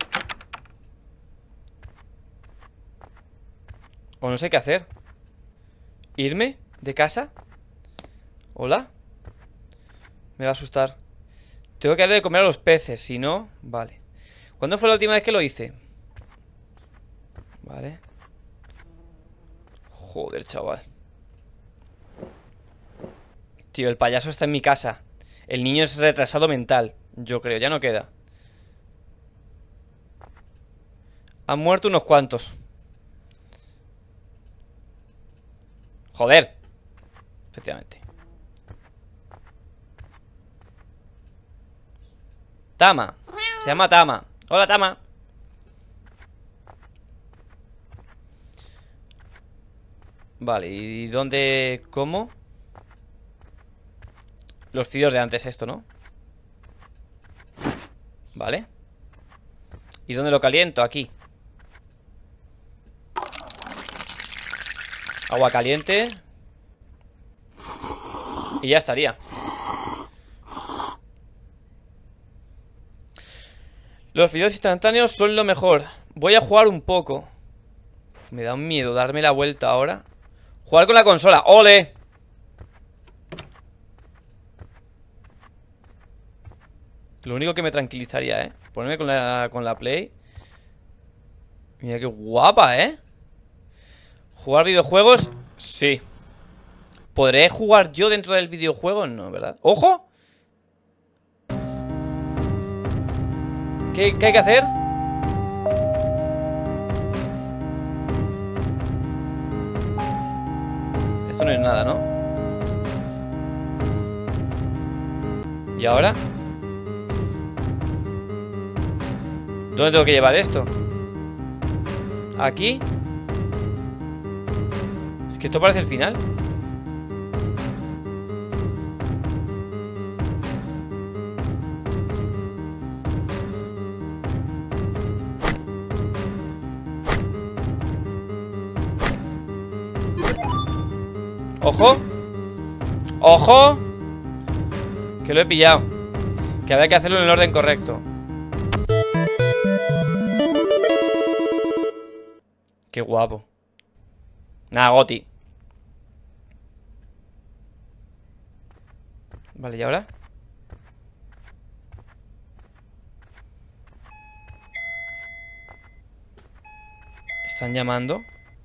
O no sé qué hacer. ¿Irme de casa? ¿Hola? Me va a asustar. Tengo que darle de comer a los peces, si no... Vale. ¿Cuándo fue la última vez que lo hice? Vale. Joder, chaval. Tío, el payaso está en mi casa. El niño es retrasado mental. Yo creo, ya no queda. Han muerto unos cuantos. Joder. Efectivamente. Tama. Se llama Tama. Hola, Tama. Vale, ¿y dónde? ¿Cómo? Los fideos de antes esto, ¿no? Vale. ¿Y dónde lo caliento? Aquí. Agua caliente. Y ya estaría. Los fideos instantáneos son lo mejor. Voy a jugar un poco. Uf, me da un miedo darme la vuelta ahora. Jugar con la consola. ¡Ole! Lo único que me tranquilizaría, ¿eh? Ponerme con la, con la Play. Mira qué guapa, ¿eh? ¿Jugar videojuegos? Sí. ¿Podré jugar yo dentro del videojuego? No, ¿verdad? ¡Ojo! ¿Qué, qué hay que hacer? Esto no es nada, ¿no? ¿Y ahora? ¿Dónde tengo que llevar esto? ¿Aquí? Es que esto parece el final. ¡Ojo! ¡Ojo! Que lo he pillado. Que había que hacerlo en el orden correcto. Qué guapo. Nada, Goti. Vale, ¿y ahora? Están llamando.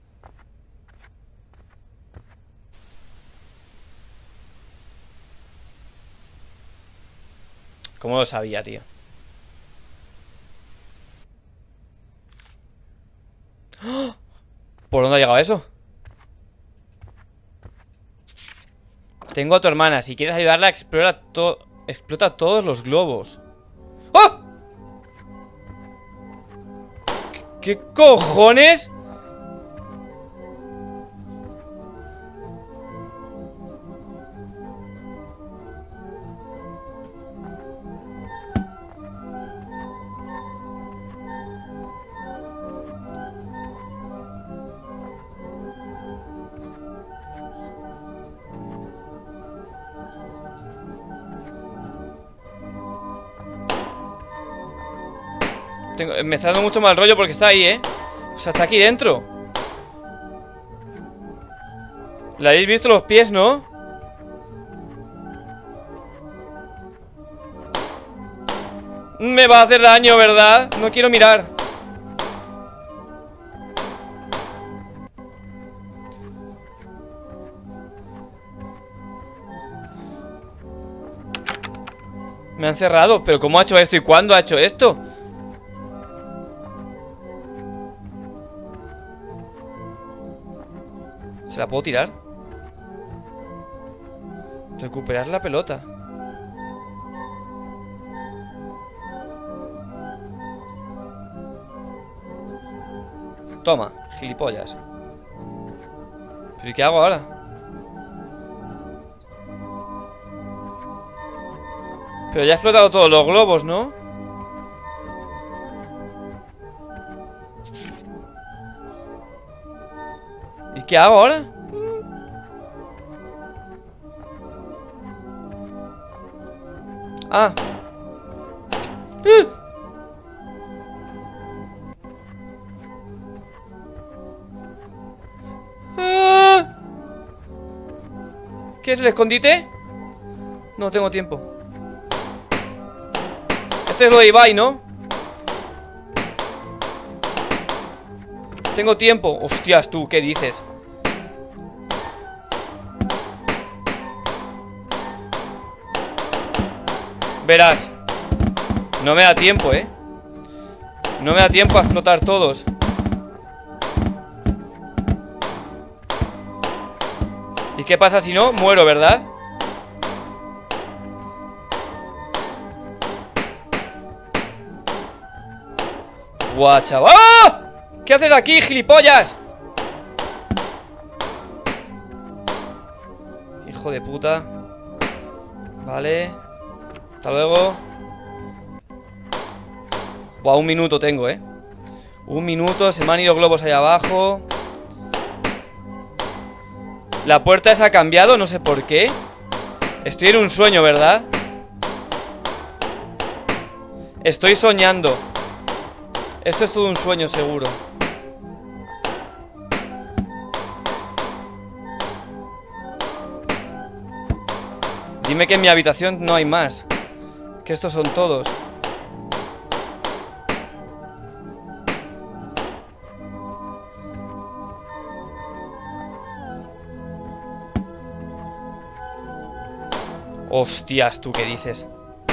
¿Cómo lo sabía, tío? ¿Por dónde ha llegado eso? Tengo a tu hermana. Si quieres ayudarla, explora to explota todos los globos. ¡Oh! ¿Qué, qué cojones? Tengo, me está dando mucho mal rollo porque está ahí, ¿eh? O sea, está aquí dentro. ¿Le habéis visto los pies, no? Me va a hacer daño, ¿verdad? No quiero mirar. Me han cerrado. ¿Pero cómo ha hecho esto? ¿Y cuándo ha hecho esto? ¿Se la puedo tirar? Recuperar la pelota. Toma, gilipollas. ¿Pero y qué hago ahora? Pero ya he explotado todos los globos, ¿no? ¿Y qué hago ahora? Ah. ¡Ah! ¿Qué es el escondite? No tengo tiempo. Este es lo de Ibai, ¿no? Tengo tiempo. Hostias, tú, ¿qué dices? Verás. No me da tiempo, ¿eh? No me da tiempo a explotar todos. ¿Y qué pasa si no? Muero, ¿verdad? Guau, chaval. ¡Ah! ¿Qué haces aquí, gilipollas? Hijo de puta. Vale. Hasta luego. Buah, un minuto tengo, eh. Un minuto, se me han ido globos ahí abajo. La puerta esa ha cambiado, no sé por qué. Estoy en un sueño, ¿verdad? Estoy soñando. Esto es todo un sueño, seguro. Dime que en mi habitación no hay más. Que estos son todos. Hostias, ¿tú qué dices?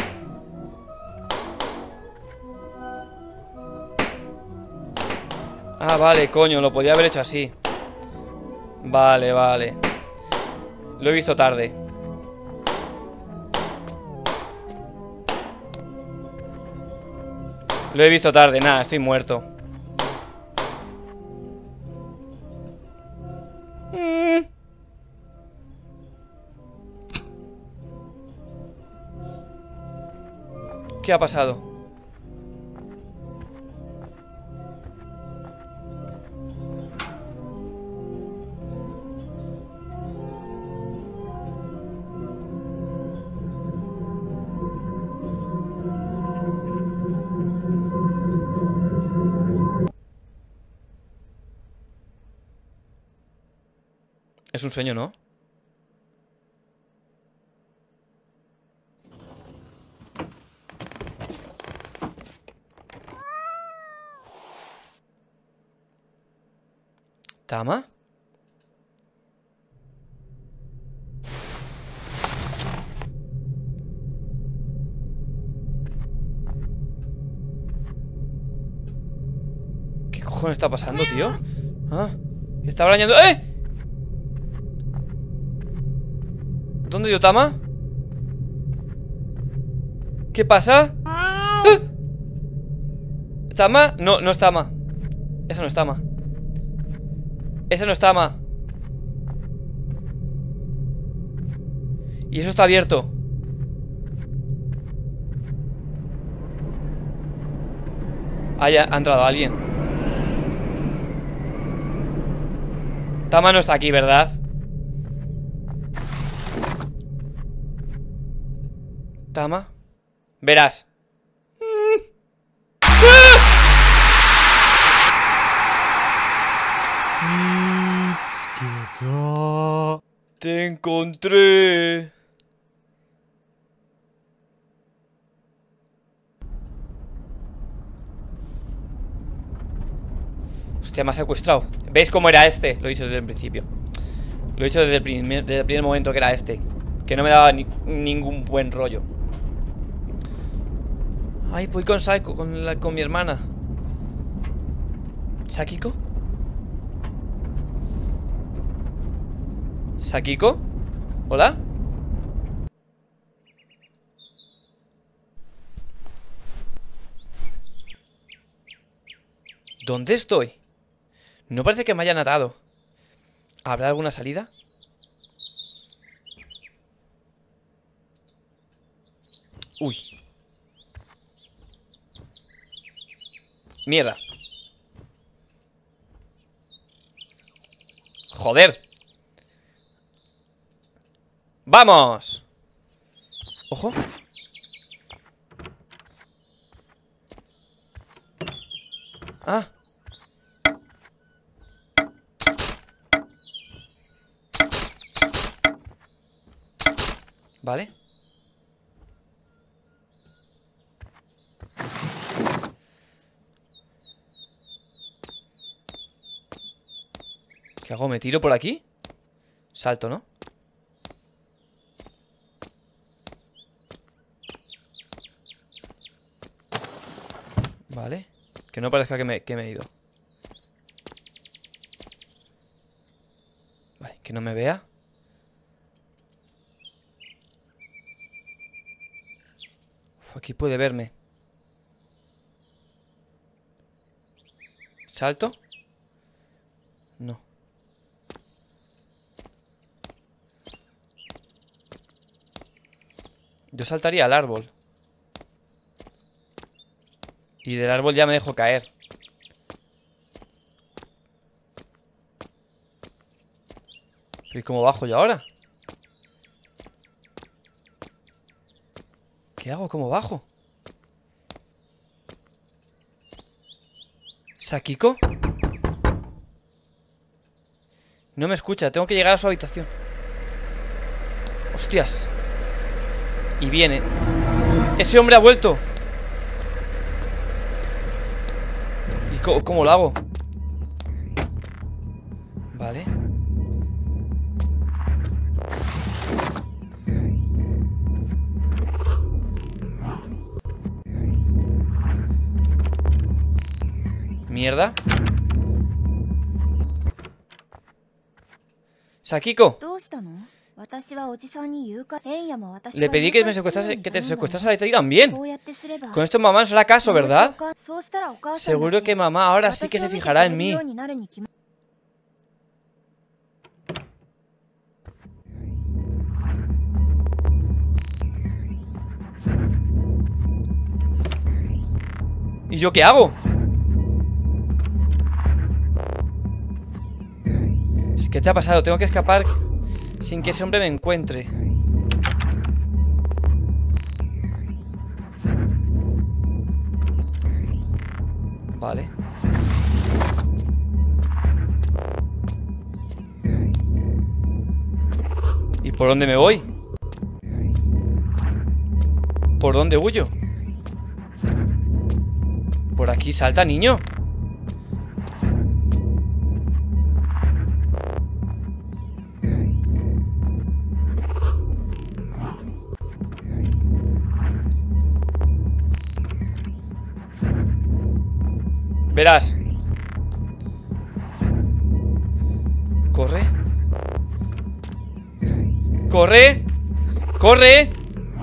Ah, vale, coño, lo podía haber hecho así. Vale, vale. Lo he visto tarde. Lo he visto tarde, nada, estoy muerto. Mm. ¿Qué ha pasado? Es un sueño, ¿no? ¿Tama? ¿Qué cojones está pasando, tío? ¿Ah? Está arañando... ¡Eh! ¿Dónde dio Tama? ¿Qué pasa? ¡Ah! ¿Tama? No, no es Tama. Esa no es Tama. Esa no es Tama. Y eso está abierto. Ah, ya ha entrado alguien. Tama no está aquí, ¿verdad? Tama. Verás. Te encontré. Hostia, me ha secuestrado. ¿Veis cómo era este? Lo he dicho desde el principio. Lo he dicho desde el primer, desde el primer momento que era este. Que no me daba ni, ningún buen rollo. Ay, voy con Saiko, con, la, con mi hermana. ¿Sakiko? ¿Sakiko? ¿Hola? ¿Dónde estoy? No parece que me hayan atado. ¿Habrá alguna salida? Uy. Mierda. Joder. ¡Vamos! Ojo. Ah. Vale. ¿Qué hago? ¿Me tiro por aquí? Salto, ¿no? Vale. Que no parezca que me, que me he ido. Vale, que no me vea. Uf, aquí puede verme. ¿Salto? No. Yo saltaría al árbol. Y del árbol ya me dejo caer. ¿Pero y cómo bajo yo ahora? ¿Qué hago? ¿Cómo bajo? ¿Sakiko? No me escucha, tengo que llegar a su habitación. Hostias. Y viene. ¡Ese hombre ha vuelto! ¿Y cómo, cómo lo hago? Vale. Mierda. Sakiko. Le pedí que me secuestrase, que te secuestrase y te digan bien. Con esto mamá no será caso, ¿verdad? Seguro que mamá ahora sí que se fijará en mí. ¿Y yo qué hago? ¿Qué te ha pasado? Tengo que escapar sin que ese hombre me encuentre. Vale. ¿Y por dónde me voy? ¿Por dónde huyo? Por aquí salta, niño. Verás. Corre. Corre. Corre.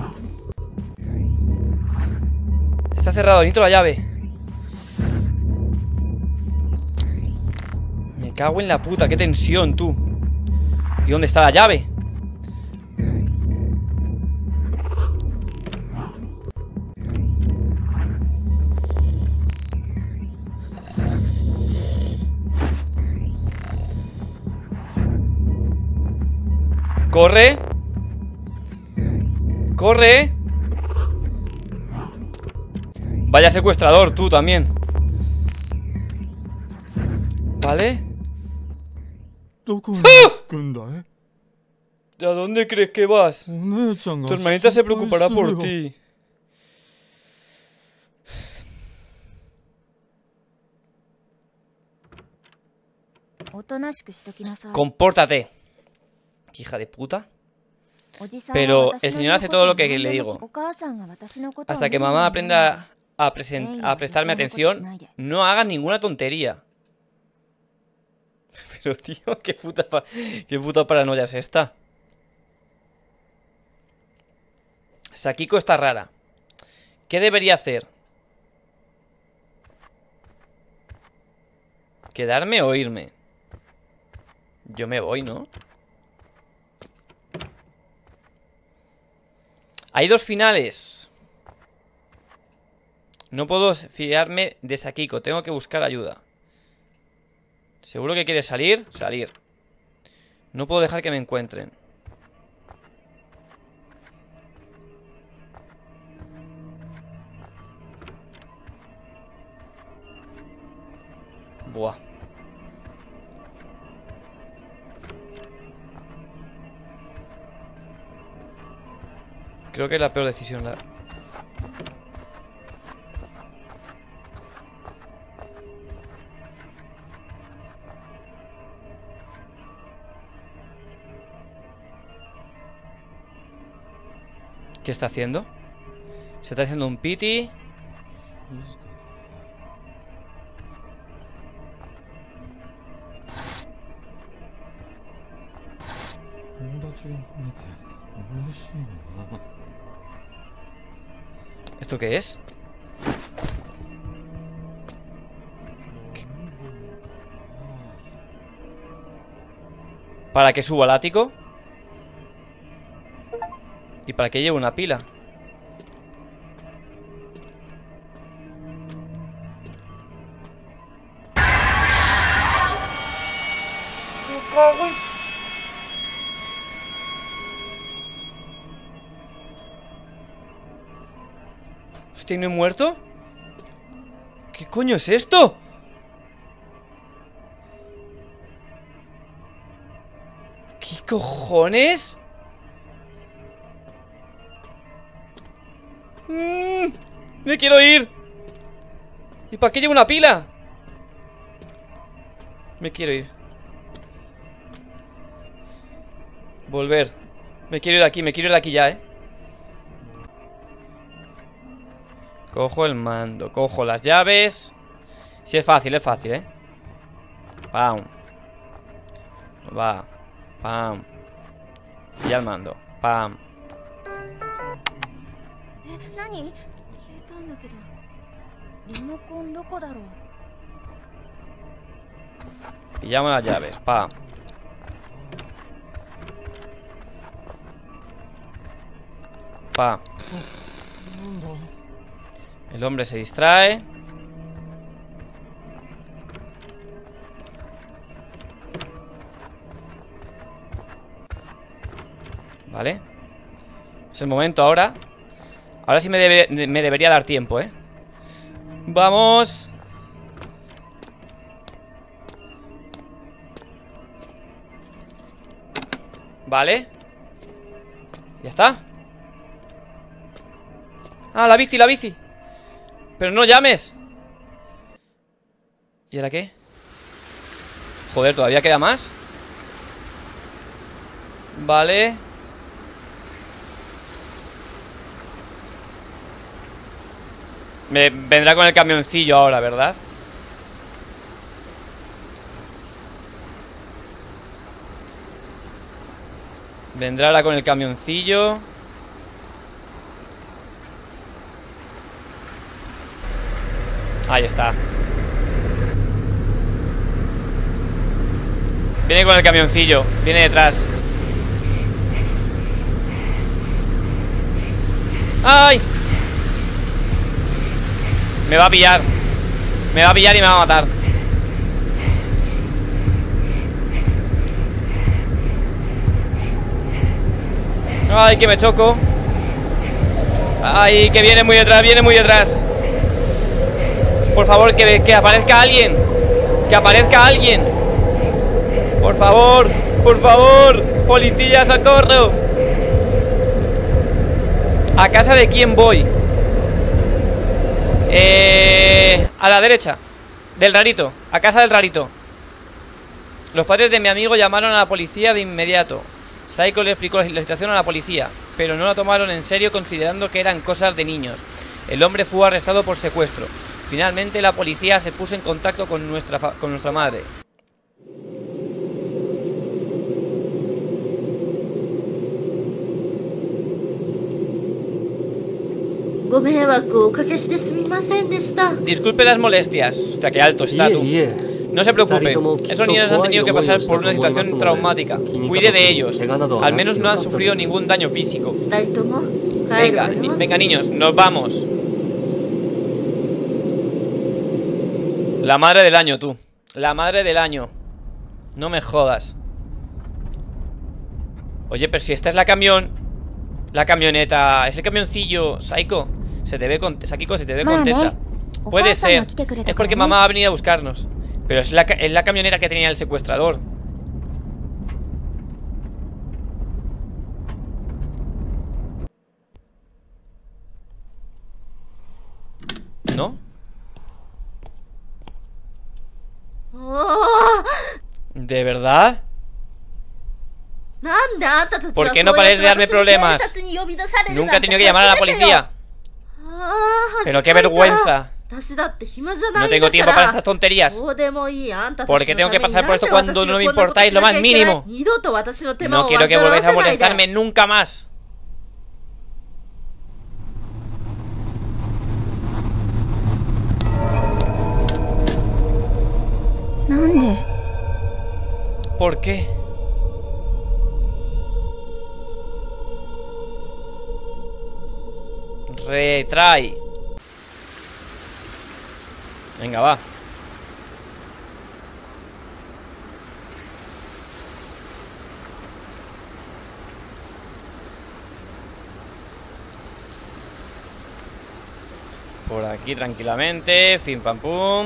Está cerrado, necesito la llave. Me cago en la puta, qué tensión, tú. ¿Y dónde está la llave? Corre. Corre. Vaya secuestrador, tú también. Vale. ¡Ah! ¿A dónde crees que vas? Tu hermanita se preocupará por ti. Compórtate, hija de puta. Pero el señor hace todo lo que le digo. Hasta que mamá aprenda a, a prestarme atención, no haga ninguna tontería. Pero, tío, qué puta, pa- qué puta paranoia es esta. Sakiko está rara. ¿Qué debería hacer? ¿Quedarme o irme? Yo me voy, ¿no? Hay dos finales. No puedo fiarme de Sakiko. Tengo que buscar ayuda. ¿Seguro que quiere salir? Salir. No puedo dejar que me encuentren. Buah. Creo que es la peor decisión. La... ¿Qué está haciendo? Se está haciendo un piti. ¿Esto qué es? ¿Qué? ¿Para qué subo al ático? ¿Y para qué llevo una pila? ¡Me cago en... Hostia, ¿no he muerto? ¿Qué coño es esto? ¿Qué cojones? Mm, ¡Me quiero ir! ¿Y para qué llevo una pila? Me quiero ir. Volver. Me quiero ir de aquí, me quiero ir de aquí ya, eh. Cojo el mando, cojo las llaves. Sí, es fácil, es fácil, eh. Pam. Va. Pam. Y ya el mando. Pam. Pillamos las llaves. Pam. Pam. El hombre se distrae. Vale. Es el momento ahora. Ahora sí me, debe, me debería dar tiempo, ¿eh? ¡Vamos! Vale. Ya está. Ah, la bici, la bici. Pero no llames. ¿Y ahora qué? Joder, ¿todavía queda más? Vale. Me vendrá con el camioncillo ahora, ¿verdad? Vendrá ahora con el camioncillo. Ahí está. Viene con el camioncillo. Viene detrás. ¡Ay! Me va a pillar. Me va a pillar y me va a matar. ¡Ay, que me choco! ¡Ay, que viene muy detrás! ¡Viene muy detrás! Por favor, que, que aparezca alguien. Que aparezca alguien. Por favor, por favor. Policía, socorro. ¿A casa de quién voy? Eh, a la derecha. Del rarito, a casa del rarito. Los padres de mi amigo llamaron a la policía de inmediato. Saiko le explicó la situación a la policía, pero no la tomaron en serio considerando que eran cosas de niños. El hombre fue arrestado por secuestro. Finalmente la policía se puso en contacto con nuestra, con nuestra madre. Disculpe las molestias. Hostia, qué alto está tú. No se preocupe, esos niños han tenido que pasar por una situación traumática. Cuide de ellos. Al menos no han sufrido ningún daño físico. Venga, ni venga niños, nos vamos. La madre del año, tú. La madre del año. No me jodas. Oye, pero si esta es la camión. La camioneta. Es el camioncillo, Saiko. Se te ve con... Sakiko, se te ve contenta. Puede ser. Es porque mamá ha venido a buscarnos. Pero es la, es la camionera que tenía el secuestrador. ¿No? ¿De verdad? ¿Por qué no pares de darme problemas? Nunca he tenido que llamar a la policía. Pero qué vergüenza. No tengo tiempo para estas tonterías. ¿Por qué tengo que pasar por esto cuando no me importáis lo más mínimo? No quiero que volváis a molestarme nunca más. ¿Por qué? Retrae. Venga, va. Por aquí tranquilamente. Fin pam pum.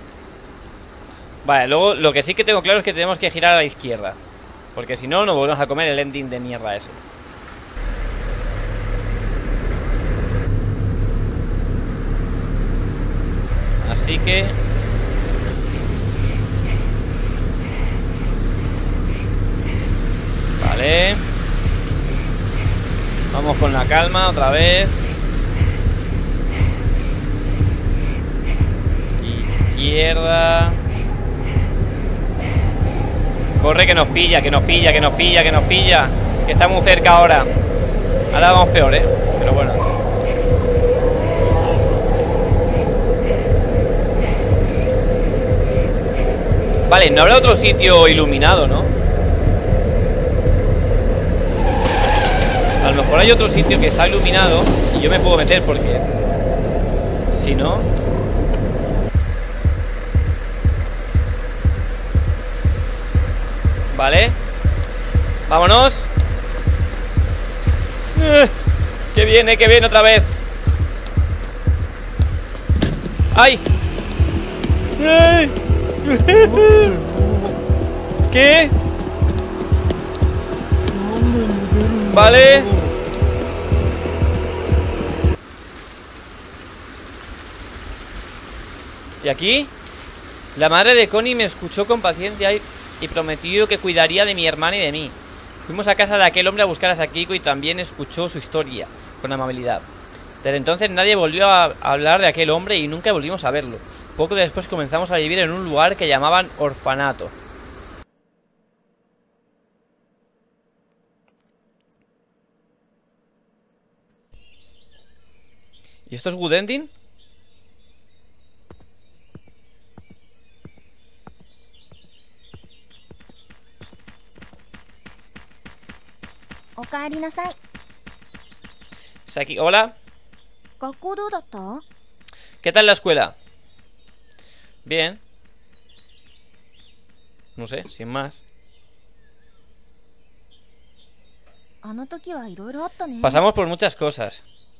Vale, luego lo que sí que tengo claro es que tenemos que girar a la izquierda. Porque si no, nos volvemos a comer el ending de mierda ese. Así que... Vale. Vamos con la calma otra vez. Izquierda. Corre que nos pilla, que nos pilla, que nos pilla, que nos pilla. Que está muy cerca ahora. Ahora vamos peor, ¿eh? Pero bueno. Vale, no habrá otro sitio iluminado, ¿no? A lo mejor hay otro sitio que está iluminado y yo me puedo meter porque... Si no... Vale. Vámonos. eh, Que viene, que viene otra vez. ¡Ay! ¡Ay! ¿Qué? Vale. ¿Y aquí? La madre de Connie me escuchó con paciencia y, y prometió que cuidaría de mi hermana y de mí. Fuimos a casa de aquel hombre a buscar a Sakiko y también escuchó su historia con amabilidad. Desde entonces nadie volvió a hablar de aquel hombre y nunca volvimos a verlo. Poco después comenzamos a vivir en un lugar que llamaban orfanato. ¿Y esto es good ending? Saki, hola. ¿Qué tal la escuela? Bien. No sé, sin más. Pasamos por muchas cosas.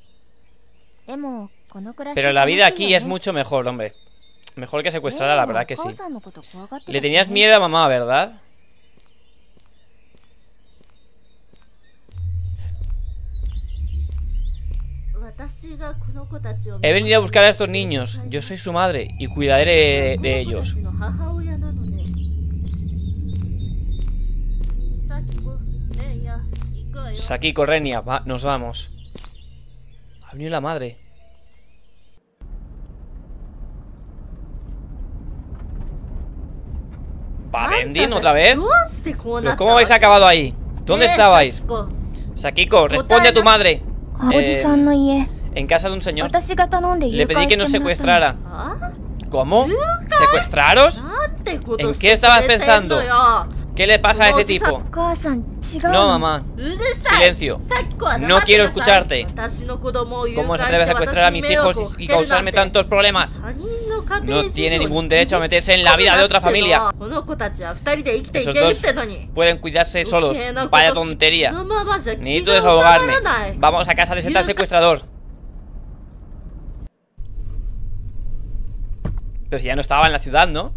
Pero la vida aquí es mucho mejor, hombre. Mejor que secuestrada, la verdad que sí. Le tenías miedo a mamá, ¿verdad? He venido a buscar a estos niños. Yo soy su madre y cuidaré de ellos. Sakiko, Renia, va, nos vamos. Ha venido la madre. ¿Vale, ending otra vez? ¿Pero cómo habéis acabado ahí? ¿Dónde estabais? Sakiko, responde a tu madre. Eh, En casa de un señor. 私が頼んで Le 誘 pedí 拐 que して nos もらったの。 secuestrara. ¿Cómo? ¿Secuestraros? ¿En qué estabas pensando? ¿Qué le pasa a ese tipo? お母さん違う No, の。 mamá. Silencio. No quiero escucharte. ¿Cómo se atreve a secuestrar a mis hijos y causarme tantos problemas? No tiene ningún derecho a meterse en la vida de otra familia. Esos dos pueden cuidarse solos. Vaya tontería. Necesito desahogarme. Vamos a casa de ese tal secuestrador. Pero si ya no estaba en la ciudad, ¿no?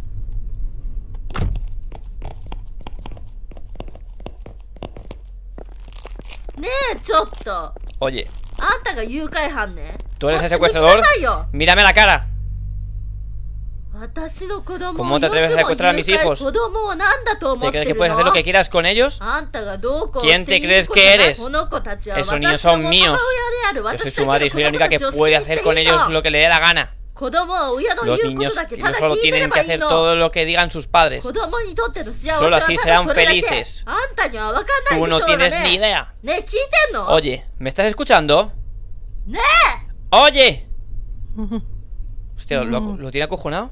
Oye, ¿tú eres el secuestrador? Mírame la cara. ¿Cómo te atreves a secuestrar a mis hijos? ¿Te crees que puedes hacer lo que quieras con ellos? ¿Quién te crees que eres? Esos niños son míos. Yo soy su madre y soy la única que puede hacer con ellos lo que le dé la gana. Los niños no solo tienen que hacer todo lo que digan sus padres. Solo así serán felices. Tú no tienes ni idea. Oye, ¿me estás escuchando? ¡Oye! Hostia, ¿lo, lo tiene acojonado?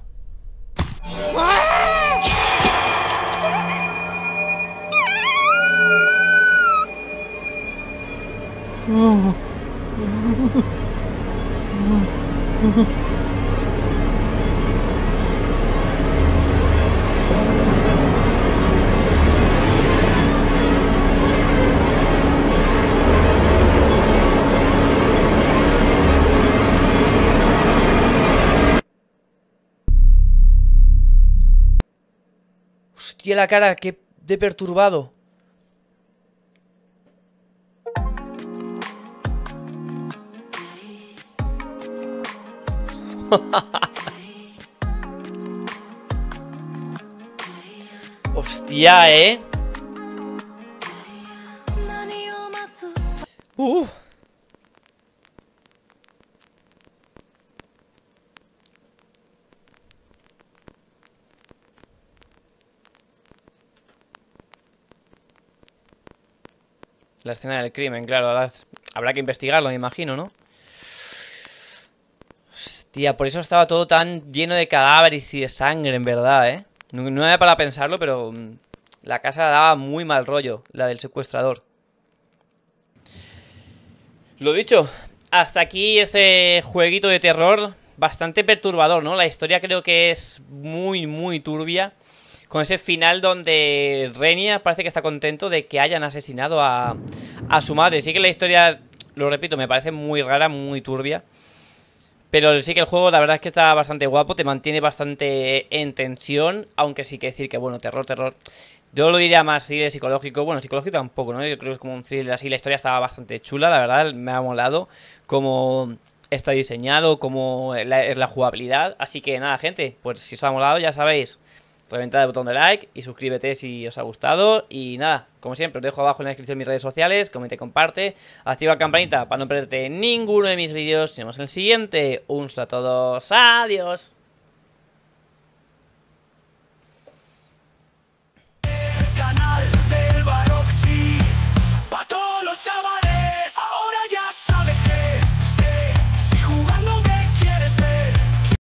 Hostia, la cara, qué de perturbado. Hostia, eh. Uh. La escena del crimen, claro, ahora habrá que investigarlo, me imagino, ¿no? Hostia, por eso estaba todo tan lleno de cadáveres y de sangre, en verdad, ¿eh? No, no era para pensarlo, pero la casa daba muy mal rollo, la del secuestrador. Lo dicho, hasta aquí ese jueguito de terror bastante perturbador, ¿no? La historia creo que es muy, muy turbia. Con ese final donde Renia parece que está contento de que hayan asesinado a, a su madre. Sí que la historia, lo repito, me parece muy rara, muy turbia. Pero sí que el juego la verdad es que está bastante guapo, te mantiene bastante en tensión. Aunque sí que decir que, bueno, terror, terror. Yo lo diría más thriller psicológico. Bueno, psicológico tampoco, ¿no? Yo creo que es como un thriller así. La historia estaba bastante chula, la verdad, me ha molado. Como está diseñado, como la, es la jugabilidad. Así que nada, gente, pues si os ha molado, ya sabéis, reventad el botón de like y suscríbete si os ha gustado. Y nada, como siempre, os dejo abajo en la descripción mis redes sociales. Comenta y comparte. Activa la campanita para no perderte ninguno de mis vídeos. Nos vemos en el siguiente. Un saludo a todos. Adiós.